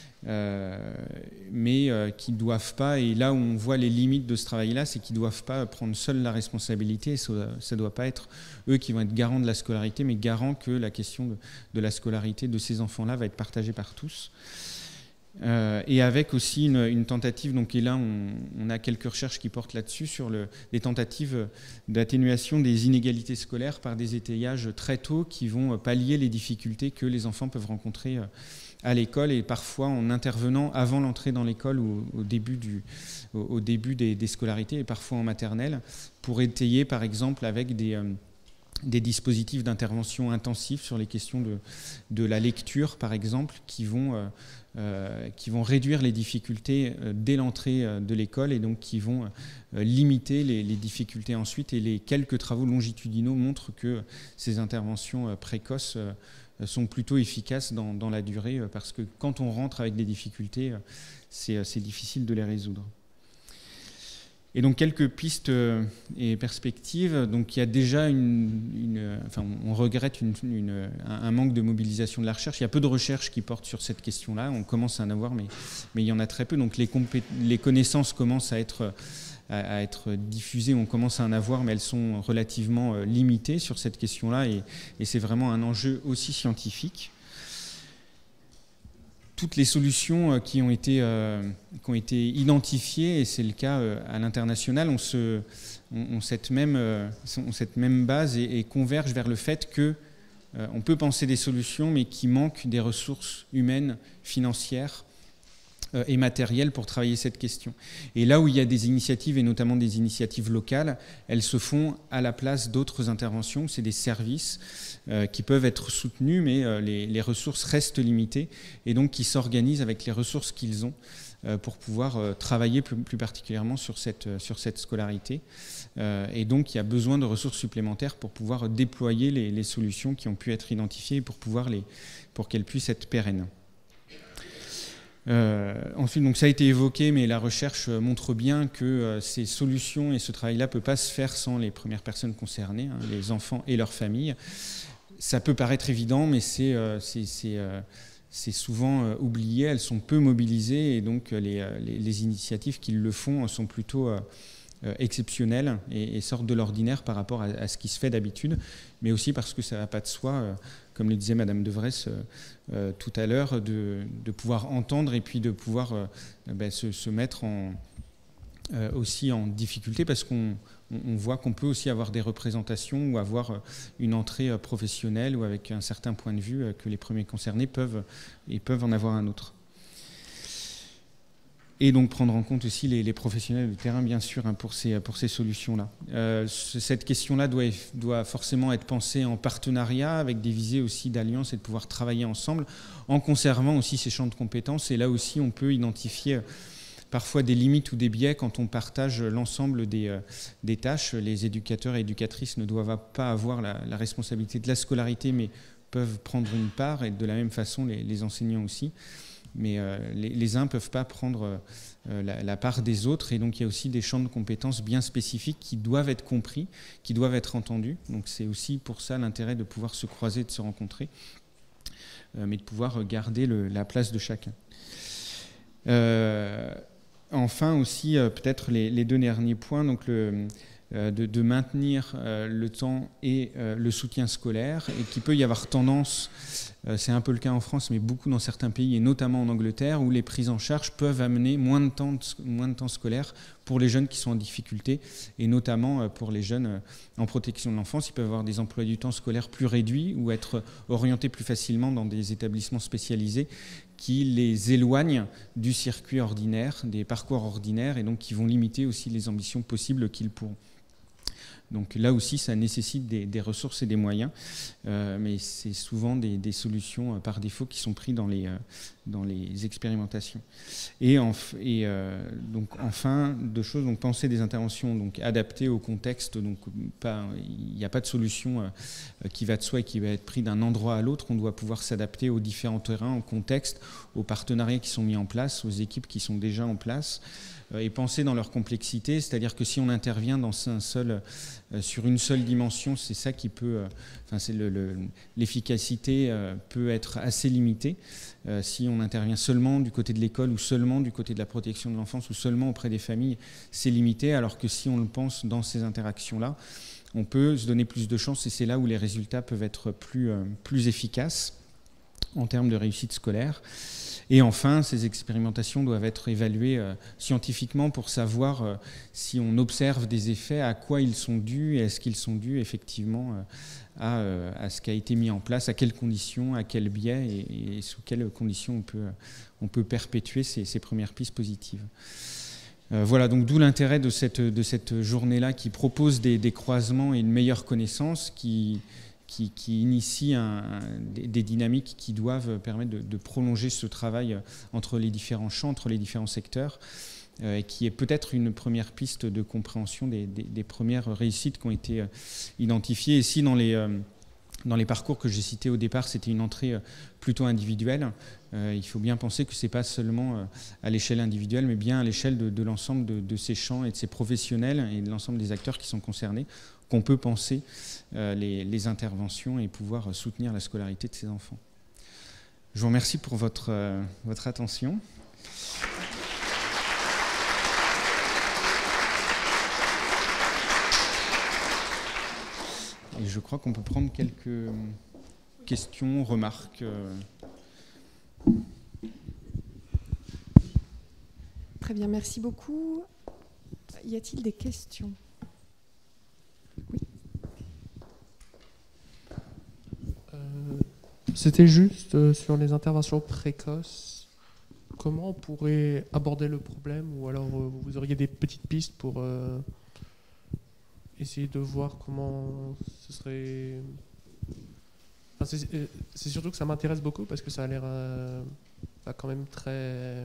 Mais qui ne doivent pas, et là où on voit les limites de ce travail-là, c'est qu'ils ne doivent pas prendre seuls la responsabilité, ça ne doit pas être eux qui vont être garants de la scolarité, mais garants que la question de la scolarité de ces enfants-là va être partagée par tous. Et avec aussi une tentative, donc, et là on a quelques recherches qui portent là-dessus, sur des tentatives d'atténuation des inégalités scolaires par des étayages très tôt qui vont pallier les difficultés que les enfants peuvent rencontrer à l'école, et parfois en intervenant avant l'entrée dans l'école ou au début des scolarités, et parfois en maternelle, pour étayer par exemple avec des dispositifs d'intervention intensifs sur les questions de la lecture par exemple, qui vont réduire les difficultés dès l'entrée de l'école, et donc qui vont limiter les difficultés ensuite. Et les quelques travaux longitudinaux montrent que ces interventions précoces sont plutôt efficaces dans la durée, parce que quand on rentre avec des difficultés, c'est difficile de les résoudre. Et donc quelques pistes et perspectives. Donc il y a déjà on regrette un manque de mobilisation de la recherche. Il y a peu de recherches qui portent sur cette question-là. On commence à en avoir, mais il y en a très peu. Donc les connaissances commencent à être diffusées, on commence à en avoir, mais elles sont relativement limitées sur cette question-là, et c'est vraiment un enjeu aussi scientifique. Toutes les solutions qui ont été identifiées, et c'est le cas à l'international, ont cette même base et convergent vers le fait qu'on peut penser des solutions, mais qui manquent des ressources humaines, financières et matérielles pour travailler cette question. Et là où il y a des initiatives, et notamment des initiatives locales, elles se font à la place d'autres interventions. C'est des services qui peuvent être soutenus, mais les ressources restent limitées, et donc qui s'organisent avec les ressources qu'ils ont pour pouvoir travailler plus particulièrement sur cette scolarité. Et donc il y a besoin de ressources supplémentaires pour pouvoir déployer les solutions qui ont pu être identifiées, pour qu'elles puissent être pérennes. Ensuite, donc ça a été évoqué, mais la recherche montre bien que ces solutions et ce travail-là ne peut pas se faire sans les premières personnes concernées, les enfants et leurs familles. Ça peut paraître évident, mais c'est souvent oublié, elles sont peu mobilisées, et donc les initiatives qui le font sont plutôt exceptionnelles et sortent de l'ordinaire par rapport à ce qui se fait d'habitude, mais aussi parce que ça va pas de soi, comme le disait Madame Devresse tout à l'heure, de pouvoir entendre et puis de pouvoir se mettre aussi en difficulté, parce qu'on voit qu'on peut aussi avoir des représentations ou avoir une entrée professionnelle ou avec un certain point de vue que les premiers concernés peuvent en avoir un autre. Et donc prendre en compte aussi les professionnels de terrain, bien sûr, pour ces solutions-là. Cette question-là doit forcément être pensée en partenariat, avec des visées aussi d'alliance et de pouvoir travailler ensemble, en conservant aussi ces champs de compétences. Et là aussi, on peut identifier parfois des limites ou des biais quand on partage l'ensemble des tâches. Les éducateurs et éducatrices ne doivent pas avoir la responsabilité de la scolarité, mais peuvent prendre une part, et de la même façon les enseignants aussi. Mais les uns ne peuvent pas prendre la part des autres, et donc il y a aussi des champs de compétences bien spécifiques qui doivent être compris, qui doivent être entendus. Donc c'est aussi pour ça l'intérêt de pouvoir se croiser, de se rencontrer, mais de pouvoir garder la place de chacun. Enfin aussi, peut-être les deux derniers points, donc de maintenir le temps et le soutien scolaire, et qu'il peut y avoir tendance C'est un peu le cas en France, mais beaucoup dans certains pays, et notamment en Angleterre, où les prises en charge peuvent amener moins de temps scolaire pour les jeunes qui sont en difficulté, et notamment pour les jeunes en protection de l'enfance. Ils peuvent avoir des emplois du temps scolaire plus réduits ou être orientés plus facilement dans des établissements spécialisés qui les éloignent du circuit ordinaire, des parcours ordinaires, et donc qui vont limiter aussi les ambitions possibles qu'ils pourront. Donc là aussi, ça nécessite des ressources et des moyens, mais c'est souvent des solutions par défaut qui sont prises dans les expérimentations. Donc enfin, deux choses, donc penser des interventions donc adaptées au contexte, donc il n'y a pas de solution qui va de soi et qui va être prise d'un endroit à l'autre. On doit pouvoir s'adapter aux différents terrains, au contexte, aux partenariats qui sont mis en place, aux équipes qui sont déjà en place, et penser dans leur complexité, c'est-à-dire que si on intervient sur une seule dimension, c'est ça qui peut, l'efficacité peut être assez limitée. Si on intervient seulement du côté de l'école ou seulement du côté de la protection de l'enfance ou seulement auprès des familles, c'est limité, alors que si on le pense dans ces interactions-là, on peut se donner plus de chances, et c'est là où les résultats peuvent être plus efficaces en termes de réussite scolaire. Et enfin, ces expérimentations doivent être évaluées scientifiquement pour savoir si on observe des effets, à quoi ils sont dus, et est-ce qu'ils sont dus effectivement à ce qui a été mis en place, à quelles conditions, à quel biais, et sous quelles conditions on peut perpétuer ces premières pistes positives. Voilà, donc d'où l'intérêt de cette journée-là qui propose des croisements et une meilleure connaissance, qui initie des dynamiques qui doivent permettre de prolonger ce travail entre les différents champs, entre les différents secteurs, et qui est peut-être une première piste de compréhension des premières réussites qui ont été identifiées. Et si dans les parcours que j'ai cités au départ, c'était une entrée plutôt individuelle, il faut bien penser que ce n'est pas seulement à l'échelle individuelle, mais bien à l'échelle de l'ensemble de ces champs et de ces professionnels et de l'ensemble des acteurs qui sont concernés, qu'on peut penser les interventions et pouvoir soutenir la scolarité de ces enfants. Je vous remercie pour votre attention. Et je crois qu'on peut prendre quelques questions, remarques. Très bien, merci beaucoup. Y a-t-il des questions ? Oui. C'était juste sur les interventions précoces. Comment on pourrait aborder le problème, ou alors vous auriez des petites pistes pour essayer de voir comment ce serait... Enfin, c'est surtout que ça m'intéresse beaucoup parce que ça a l'air quand même très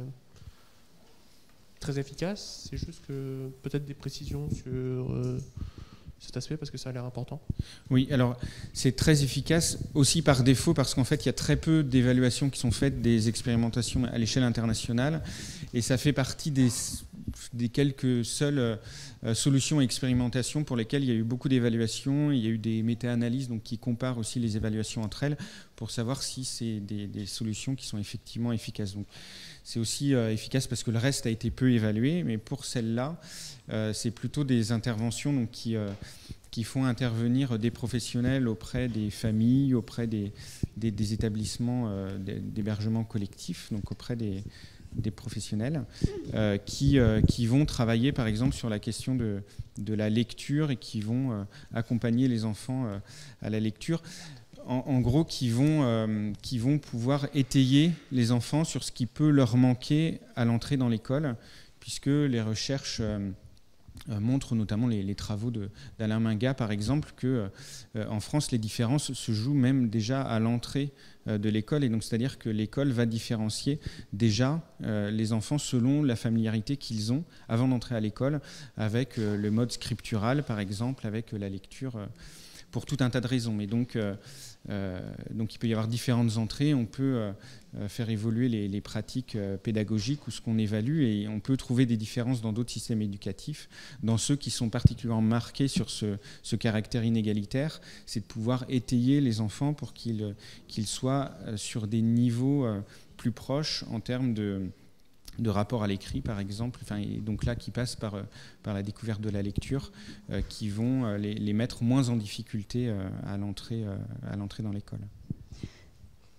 efficace. C'est juste que peut-être des précisions sur cet aspect parce que ça a l'air important. Oui, alors c'est très efficace aussi par défaut parce qu'en fait il y a très peu d'évaluations qui sont faites des expérimentations à l'échelle internationale, et ça fait partie des quelques seules solutions et expérimentations pour lesquelles il y a eu beaucoup d'évaluations. Il y a eu des méta-analyses donc, qui comparent aussi les évaluations entre elles pour savoir si c'est des solutions qui sont effectivement efficaces. Donc, c'est aussi efficace parce que le reste a été peu évalué, mais pour celle-là, c'est plutôt des interventions donc, qui font intervenir des professionnels auprès des familles, auprès des établissements d'hébergement collectif, donc auprès des professionnels qui vont travailler par exemple sur la question de la lecture et qui vont accompagner les enfants à la lecture. En gros, qui vont pouvoir étayer les enfants sur ce qui peut leur manquer à l'entrée dans l'école, puisque les recherches montrent, notamment les travaux d'Alain Mingat par exemple, qu'en France les différences se jouent même déjà à l'entrée de l'école, et donc c'est-à-dire que l'école va différencier déjà les enfants selon la familiarité qu'ils ont avant d'entrer à l'école avec le mode scriptural par exemple, avec la lecture, pour tout un tas de raisons. Mais donc il peut y avoir différentes entrées, on peut faire évoluer les pratiques pédagogiques ou ce qu'on évalue, et on peut trouver des différences dans d'autres systèmes éducatifs. Dans ceux qui sont particulièrement marqués sur ce caractère inégalitaire, c'est de pouvoir étayer les enfants pour qu'ils soient sur des niveaux plus proches en termes de rapport à l'écrit, par exemple, et donc là qui passe par la découverte de la lecture, qui vont les mettre moins en difficulté à l'entrée dans l'école.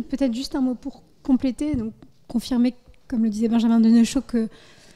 peut-être juste un mot pour compléter, donc confirmer, comme le disait Benjamin Deneuchot, que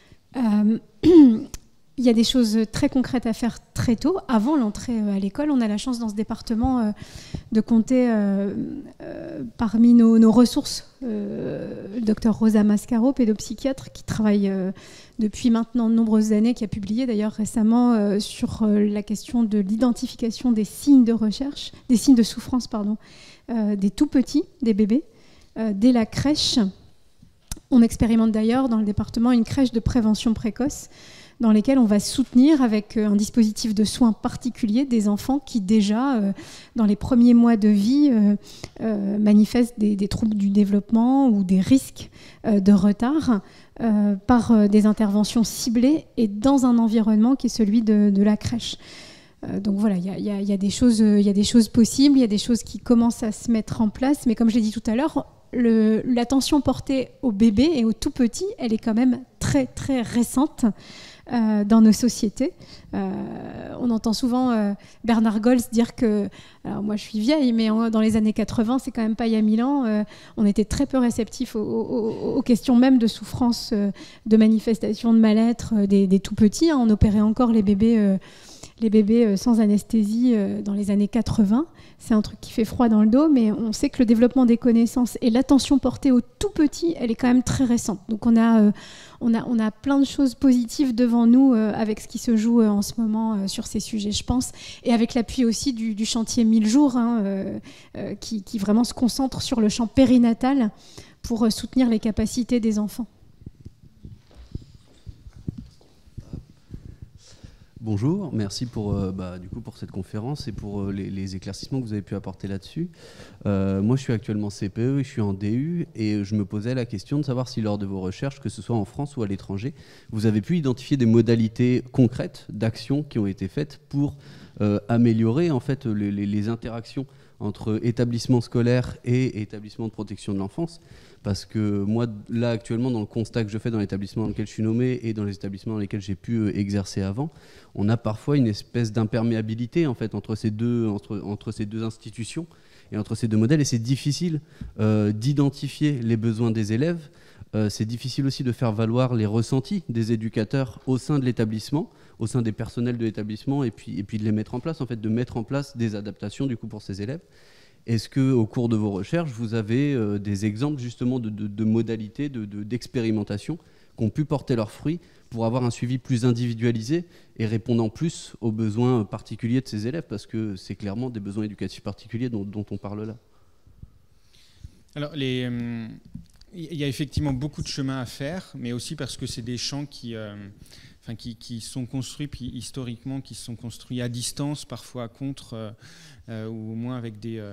il y a des choses très concrètes à faire très tôt, avant l'entrée à l'école. On a la chance dans ce département de compter parmi nos ressources le docteur Rosa Mascaro, pédopsychiatre, qui travaille depuis maintenant de nombreuses années, qui a publié d'ailleurs récemment sur la question de l'identification des signes de recherche, des signes de souffrance, des tout petits, des bébés, dès la crèche. On expérimente d'ailleurs dans le département une crèche de prévention précoce, dans lesquels on va soutenir avec un dispositif de soins particulier des enfants qui déjà, dans les premiers mois de vie, manifestent des troubles du développement ou des risques de retard par des interventions ciblées et dans un environnement qui est celui de la crèche. Donc voilà, il y a des choses possibles, il y a des choses qui commencent à se mettre en place, mais comme je l'ai dit tout à l'heure, l'attention portée aux bébés et aux tout petits, elle est quand même très très récente dans nos sociétés. On entend souvent Bernard Gols dire que, alors moi je suis vieille, mais dans les années 80, c'est quand même pas il y a 1000 ans, on était très peu réceptifs aux questions même de souffrance, de manifestation de mal-être des tout petits. On opérait encore les bébés sans anesthésie dans les années 80. C'est un truc qui fait froid dans le dos, mais on sait que le développement des connaissances et l'attention portée aux tout petits, elle est quand même très récente. Donc on a plein de choses positives devant nous avec ce qui se joue en ce moment sur ces sujets, je pense, et avec l'appui aussi du chantier 1000 jours, qui vraiment se concentre sur le champ périnatal pour soutenir les capacités des enfants. Bonjour, merci pour cette conférence et pour les éclaircissements que vous avez pu apporter là-dessus. Moi, je suis actuellement CPE et je suis en DU et je me posais la question de savoir si lors de vos recherches, que ce soit en France ou à l'étranger, vous avez pu identifier des modalités concrètes d'action qui ont été faites pour améliorer en fait les interactions entre établissements scolaires et établissements de protection de l'enfance. Parce que moi, là, actuellement, dans le constat que je fais dans l'établissement dans lequel je suis nommé et dans les établissements dans lesquels j'ai pu exercer avant, on a parfois une espèce d'imperméabilité en fait, entre ces deux institutions et entre ces deux modèles. Et c'est difficile d'identifier les besoins des élèves. C'est difficile aussi de faire valoir les ressentis des éducateurs au sein de l'établissement, au sein des personnels de l'établissement, et puis de les mettre en place, en fait, de mettre en place des adaptations du coup, pour ces élèves. Est-ce qu'au cours de vos recherches, vous avez des exemples justement de modalités, d'expérimentation qui ont pu porter leurs fruits pour avoir un suivi plus individualisé et répondant plus aux besoins particuliers de ces élèves, parce que c'est clairement des besoins éducatifs particuliers dont on parle là. Alors, il y a effectivement beaucoup de chemin à faire, mais aussi parce que c'est des champs qui sont construits, puis historiquement, qui se sont construits à distance, parfois contre, ou au moins avec des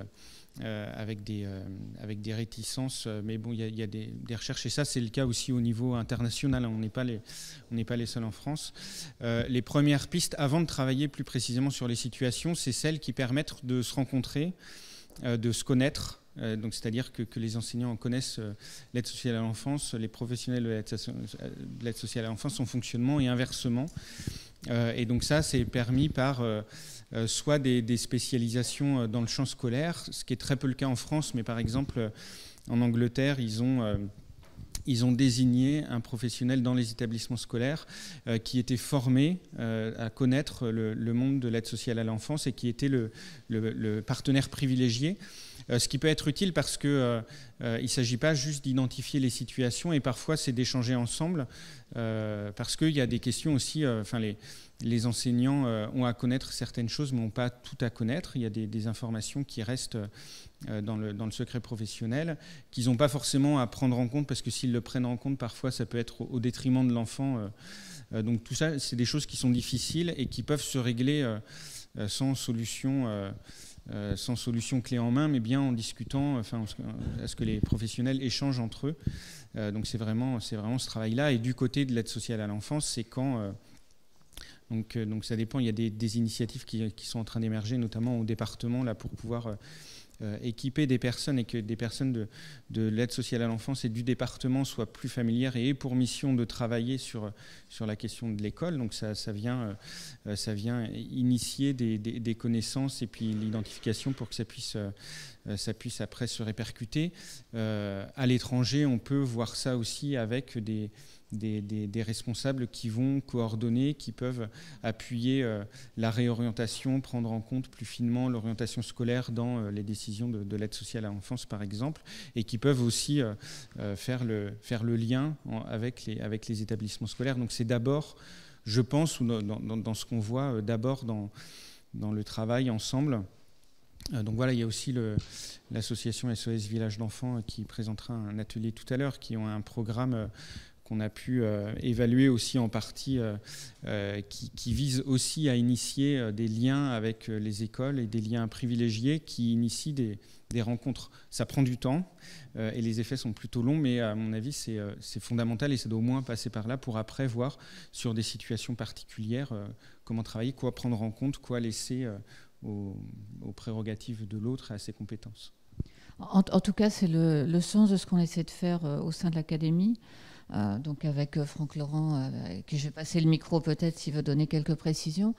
réticences. Mais bon, il y a des recherches, et ça, c'est le cas aussi au niveau international. On n'est pas les seuls en France. Les premières pistes, avant de travailler plus précisément sur les situations, c'est celles qui permettent de se rencontrer, de se connaître. Donc, c'est-à-dire que les enseignants connaissent l'aide sociale à l'enfance, les professionnels de l'aide sociale à l'enfance, son fonctionnement et inversement. Et donc ça, c'est permis par soit des spécialisations dans le champ scolaire, ce qui est très peu le cas en France, mais par exemple en Angleterre, ils ont désigné un professionnel dans les établissements scolaires qui était formé à connaître le monde de l'aide sociale à l'enfance et qui était le partenaire privilégié. Ce qui peut être utile parce qu'il ne s'agit pas juste d'identifier les situations, et parfois c'est d'échanger ensemble, parce qu'il y a des questions aussi, les enseignants ont à connaître certaines choses mais n'ont pas tout à connaître. Il y a des informations qui restent dans le secret professionnel, qu'ils n'ont pas forcément à prendre en compte, parce que s'ils le prennent en compte, parfois ça peut être au détriment de l'enfant. Donc tout ça, c'est des choses qui sont difficiles et qui peuvent se régler sans solution clé en main, mais bien en discutant, à ce que les professionnels échangent entre eux. Donc c'est vraiment ce travail-là. Et du côté de l'aide sociale à l'enfance, c'est quand... Donc ça dépend, il y a des initiatives qui sont en train d'émerger, notamment au département, là, pour pouvoir équiper des personnes et que des personnes de l'aide sociale à l'enfance et du département soient plus familières et aient pour mission de travailler sur la question de l'école. Donc ça vient initier des connaissances et puis l'identification pour que ça puisse après se répercuter. À l'étranger, on peut voir ça aussi avec des responsables qui vont coordonner, qui peuvent appuyer la réorientation, prendre en compte plus finement l'orientation scolaire dans les décisions de l'aide sociale à l'enfance, par exemple, et qui peuvent aussi faire le lien avec les établissements scolaires. Donc c'est d'abord, je pense, dans ce qu'on voit, d'abord dans le travail ensemble. Donc voilà, il y a aussi l'association SOS Village d'enfants qui présentera un atelier tout à l'heure, qui ont un programme qu'on a pu évaluer aussi en partie, qui vise aussi à initier des liens avec les écoles et des liens privilégiés qui initient des rencontres. Ça prend du temps et les effets sont plutôt longs, mais à mon avis, c'est fondamental et ça doit au moins passer par là pour après voir sur des situations particulières comment travailler, quoi prendre en compte, quoi laisser aux prérogatives de l'autre et à ses compétences. En tout cas, c'est le sens de ce qu'on essaie de faire au sein de l'académie. Donc avec Franck Laurent, à qui je vais passer le micro peut-être s'il veut donner quelques précisions.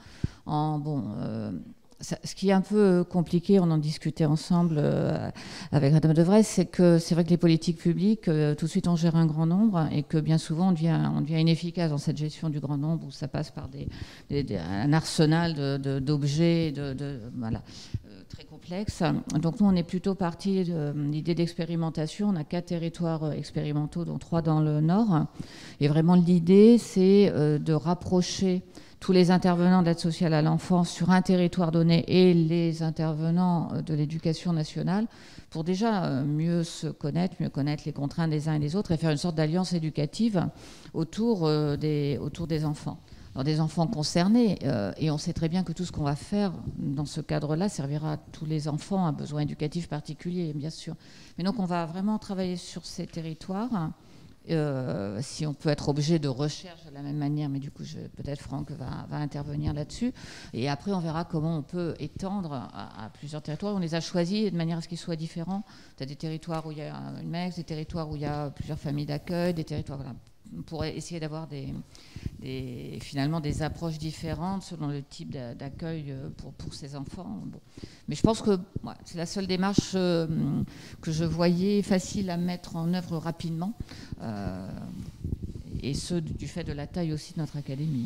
Ce qui est un peu compliqué, on en discutait ensemble avec Madame Devray, c'est que c'est vrai que les politiques publiques, tout de suite on gère un grand nombre et que bien souvent on devient inefficace dans cette gestion du grand nombre où ça passe par un arsenal d'objets, voilà, très complexe. Donc nous on est plutôt parti de l'idée d'expérimentation. On a 4 territoires expérimentaux, dont 3 dans le Nord. Et vraiment l'idée c'est de rapprocher tous les intervenants d'aide sociale à l'enfance sur un territoire donné et les intervenants de l'éducation nationale pour déjà mieux se connaître, mieux connaître les contraintes des uns et des autres et faire une sorte d'alliance éducative autour des enfants. Alors des enfants concernés, et on sait très bien que tout ce qu'on va faire dans ce cadre-là servira à tous les enfants à besoins éducatifs particuliers, bien sûr. Mais donc on va vraiment travailler sur ces territoires. Si on peut être objet de recherche de la même manière, mais du coup peut-être Franck va intervenir là-dessus, et après on verra comment on peut étendre à plusieurs territoires. On les a choisis de manière à ce qu'ils soient différents. Il y a des territoires où il y a une MEX, des territoires où il y a plusieurs familles d'accueil, des territoires, voilà, pour essayer d'avoir finalement des approches différentes selon le type d'accueil pour ces enfants. Bon. Mais je pense que c'est la seule démarche que je voyais facile à mettre en œuvre rapidement, et ce du fait de la taille aussi de notre académie.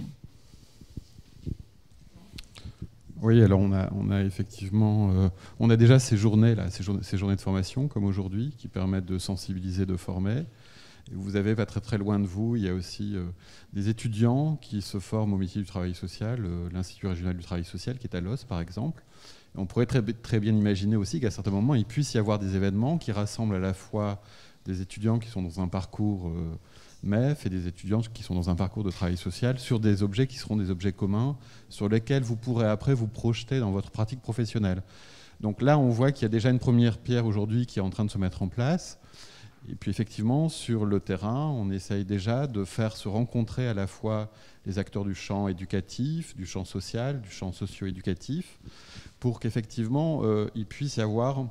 Oui, alors on a effectivement, on a déjà ces journées-là, ces journées de formation comme aujourd'hui qui permettent de sensibiliser, de former. Et vous avez pas très très loin de vous, il y a aussi des étudiants qui se forment au métier du travail social, l'Institut régional du travail social qui est à Los par exemple. Et on pourrait très, très bien imaginer aussi qu'à certains moments il puisse y avoir des événements qui rassemblent à la fois des étudiants qui sont dans un parcours MEF et des étudiants qui sont dans un parcours de travail social sur des objets qui seront des objets communs sur lesquels vous pourrez après vous projeter dans votre pratique professionnelle. Donc là on voit qu'il y a déjà une première pierre aujourd'hui qui est en train de se mettre en place. Et puis effectivement, sur le terrain, on essaye déjà de faire se rencontrer à la fois les acteurs du champ éducatif, du champ social, du champ socio-éducatif, pour qu'effectivement, il puisse y avoir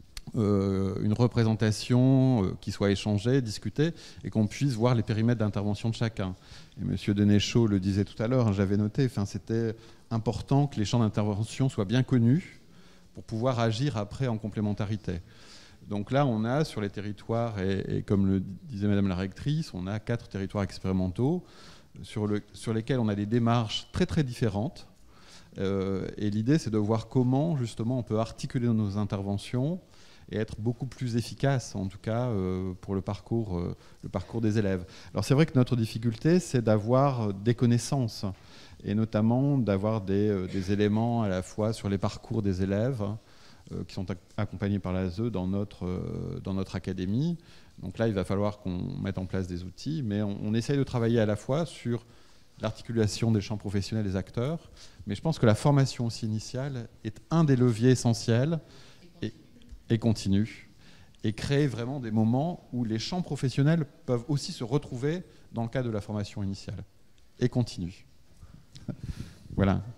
une représentation qui soit échangée, discutée, et qu'on puisse voir les périmètres d'intervention de chacun. Et M. Denéchaud le disait tout à l'heure, j'avais noté, c'était important que les champs d'intervention soient bien connus pour pouvoir agir après en complémentarité. Donc là, on a sur les territoires, et comme le disait Madame la rectrice, on a 4 territoires expérimentaux sur lesquels on a des démarches très très différentes. Et l'idée, c'est de voir comment justement on peut articuler nos interventions et être beaucoup plus efficace, en tout cas pour le parcours des élèves. Alors c'est vrai que notre difficulté, c'est d'avoir des connaissances, et notamment d'avoir des éléments à la fois sur les parcours des élèves, qui sont accompagnés par l'ASE dans notre académie. Donc là, il va falloir qu'on mette en place des outils, mais on essaye de travailler à la fois sur l'articulation des champs professionnels des acteurs, mais je pense que la formation aussi initiale est un des leviers essentiels et continue, et créer vraiment des moments où les champs professionnels peuvent aussi se retrouver dans le cadre de la formation initiale et continue. Voilà.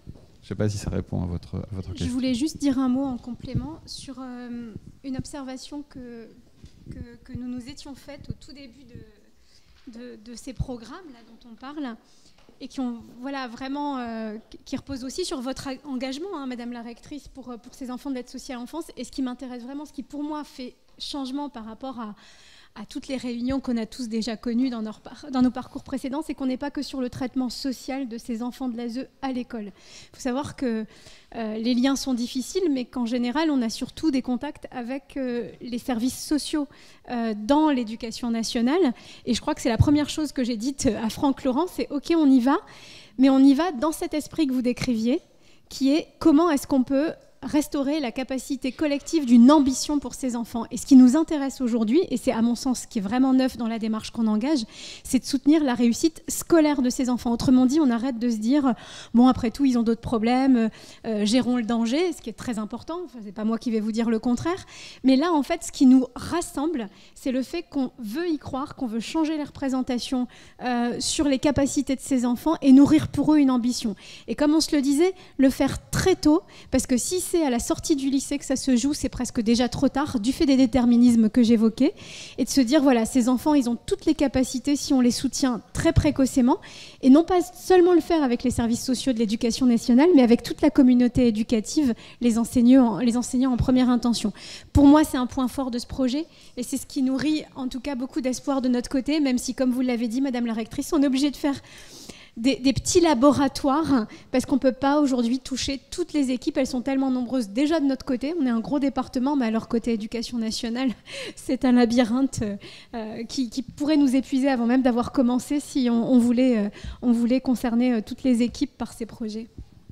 Je ne sais pas si ça répond à votre question. Je voulais juste dire un mot en complément sur une observation que nous nous étions faites au tout début de ces programmes là dont on parle, et qui ont vraiment qui reposent aussi sur votre engagement, hein, Madame la rectrice, pour ces enfants de l'aide sociale à l'enfance. Et ce qui m'intéresse vraiment, ce qui pour moi fait changement par rapport à toutes les réunions qu'on a tous déjà connues dans nos parcours précédents, c'est qu'on n'est pas que sur le traitement social de ces enfants de l'ASE à l'école. Il faut savoir que les liens sont difficiles, mais qu'en général, on a surtout des contacts avec les services sociaux dans l'éducation nationale. Et je crois que c'est la première chose que j'ai dite à Franck Laurent, c'est « Ok, on y va », mais on y va dans cet esprit que vous décriviez, qui est comment est-ce qu'on peut restaurer la capacité collective d'une ambition pour ces enfants. Et ce qui nous intéresse aujourd'hui, et c'est à mon sens ce qui est vraiment neuf dans la démarche qu'on engage, c'est de soutenir la réussite scolaire de ces enfants. Autrement dit, on arrête de se dire bon, après tout, ils ont d'autres problèmes, gérons le danger, ce qui est très important. Enfin, c'est pas moi qui vais vous dire le contraire. Mais là, en fait, ce qui nous rassemble, c'est le fait qu'on veut y croire, qu'on veut changer les représentations sur les capacités de ces enfants et nourrir pour eux une ambition. Et comme on se le disait, le faire très tôt, parce que si c'est à la sortie du lycée que ça se joue, c'est presque déjà trop tard, du fait des déterminismes que j'évoquais, et de se dire, voilà, ces enfants, ils ont toutes les capacités si on les soutient très précocement, et non pas seulement le faire avec les services sociaux de l'éducation nationale, mais avec toute la communauté éducative, les enseignants en première intention. Pour moi, c'est un point fort de ce projet, et c'est ce qui nourrit en tout cas beaucoup d'espoir de notre côté, même si, comme vous l'avez dit, Madame la rectrice, on est obligé de faire des petits laboratoires, parce qu'on ne peut pas aujourd'hui toucher toutes les équipes, elles sont tellement nombreuses déjà de notre côté, on est un gros département, mais à leur côté éducation nationale, c'est un labyrinthe qui pourrait nous épuiser avant même d'avoir commencé si on voulait concerner toutes les équipes par ces projets.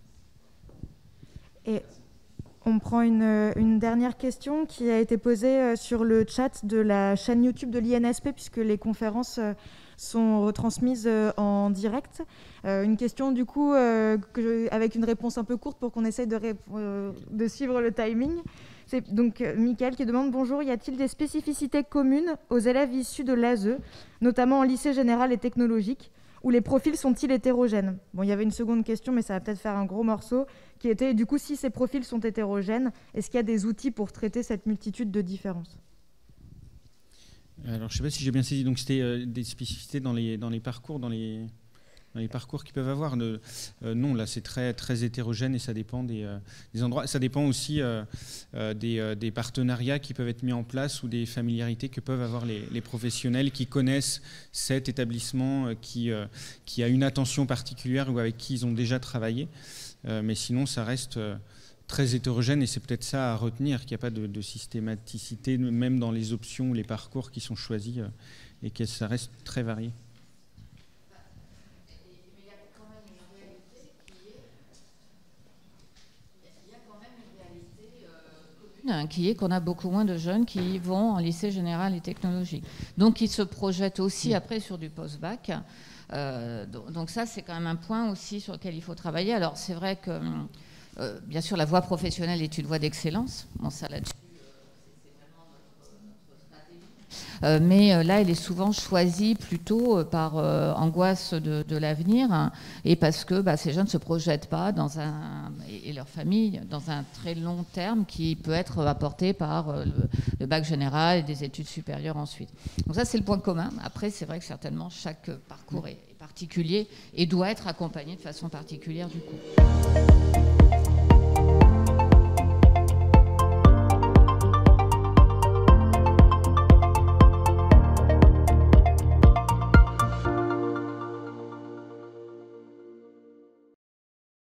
Et on prend une dernière question qui a été posée sur le chat de la chaîne YouTube de l'INSP, puisque les conférences sont retransmises en direct. Une question du coup avec une réponse un peu courte pour qu'on essaye de suivre le timing. C'est donc Mickaël qui demande « Bonjour, y a-t-il des spécificités communes aux élèves issus de l'ASE, notamment en lycée général et technologique, où les profils sont-ils hétérogènes ?» Bon, il y avait une seconde question, mais ça va peut-être faire un gros morceau, qui était du coup, si ces profils sont hétérogènes, est-ce qu'il y a des outils pour traiter cette multitude de différences ? Alors, je ne sais pas si j'ai bien saisi. Donc, c'était des spécificités dans les parcours, dans les parcours qu'ils peuvent avoir. Non, là, c'est très, très hétérogène et ça dépend des endroits. Ça dépend aussi des partenariats qui peuvent être mis en place ou des familiarités que peuvent avoir les professionnels qui connaissent cet établissement, qui a une attention particulière ou avec qui ils ont déjà travaillé. Mais sinon, ça reste très hétérogène et c'est peut-être ça à retenir, qu'il n'y a pas de systématicité, même dans les options ou les parcours qui sont choisis, et que ça reste très varié. Qui est qu'on a beaucoup moins de jeunes qui vont en lycée général et technologique. Donc, ils se projettent aussi après sur du post-bac. Donc ça, c'est quand même un point aussi sur lequel il faut travailler. Alors, c'est vrai que, bien sûr, la voie professionnelle est une voie d'excellence. Bon, ça, là-dessus, c'est vraiment notre stratégie. Mais là, elle est souvent choisie plutôt par angoisse de l'avenir, hein, et parce que ces jeunes ne se projettent pas et leur famille dans un très long terme qui peut être apporté par le bac général et des études supérieures ensuite. Donc ça, c'est le point commun. Après, c'est vrai que certainement, chaque parcours est particulier et doit être accompagné de façon particulière du coup.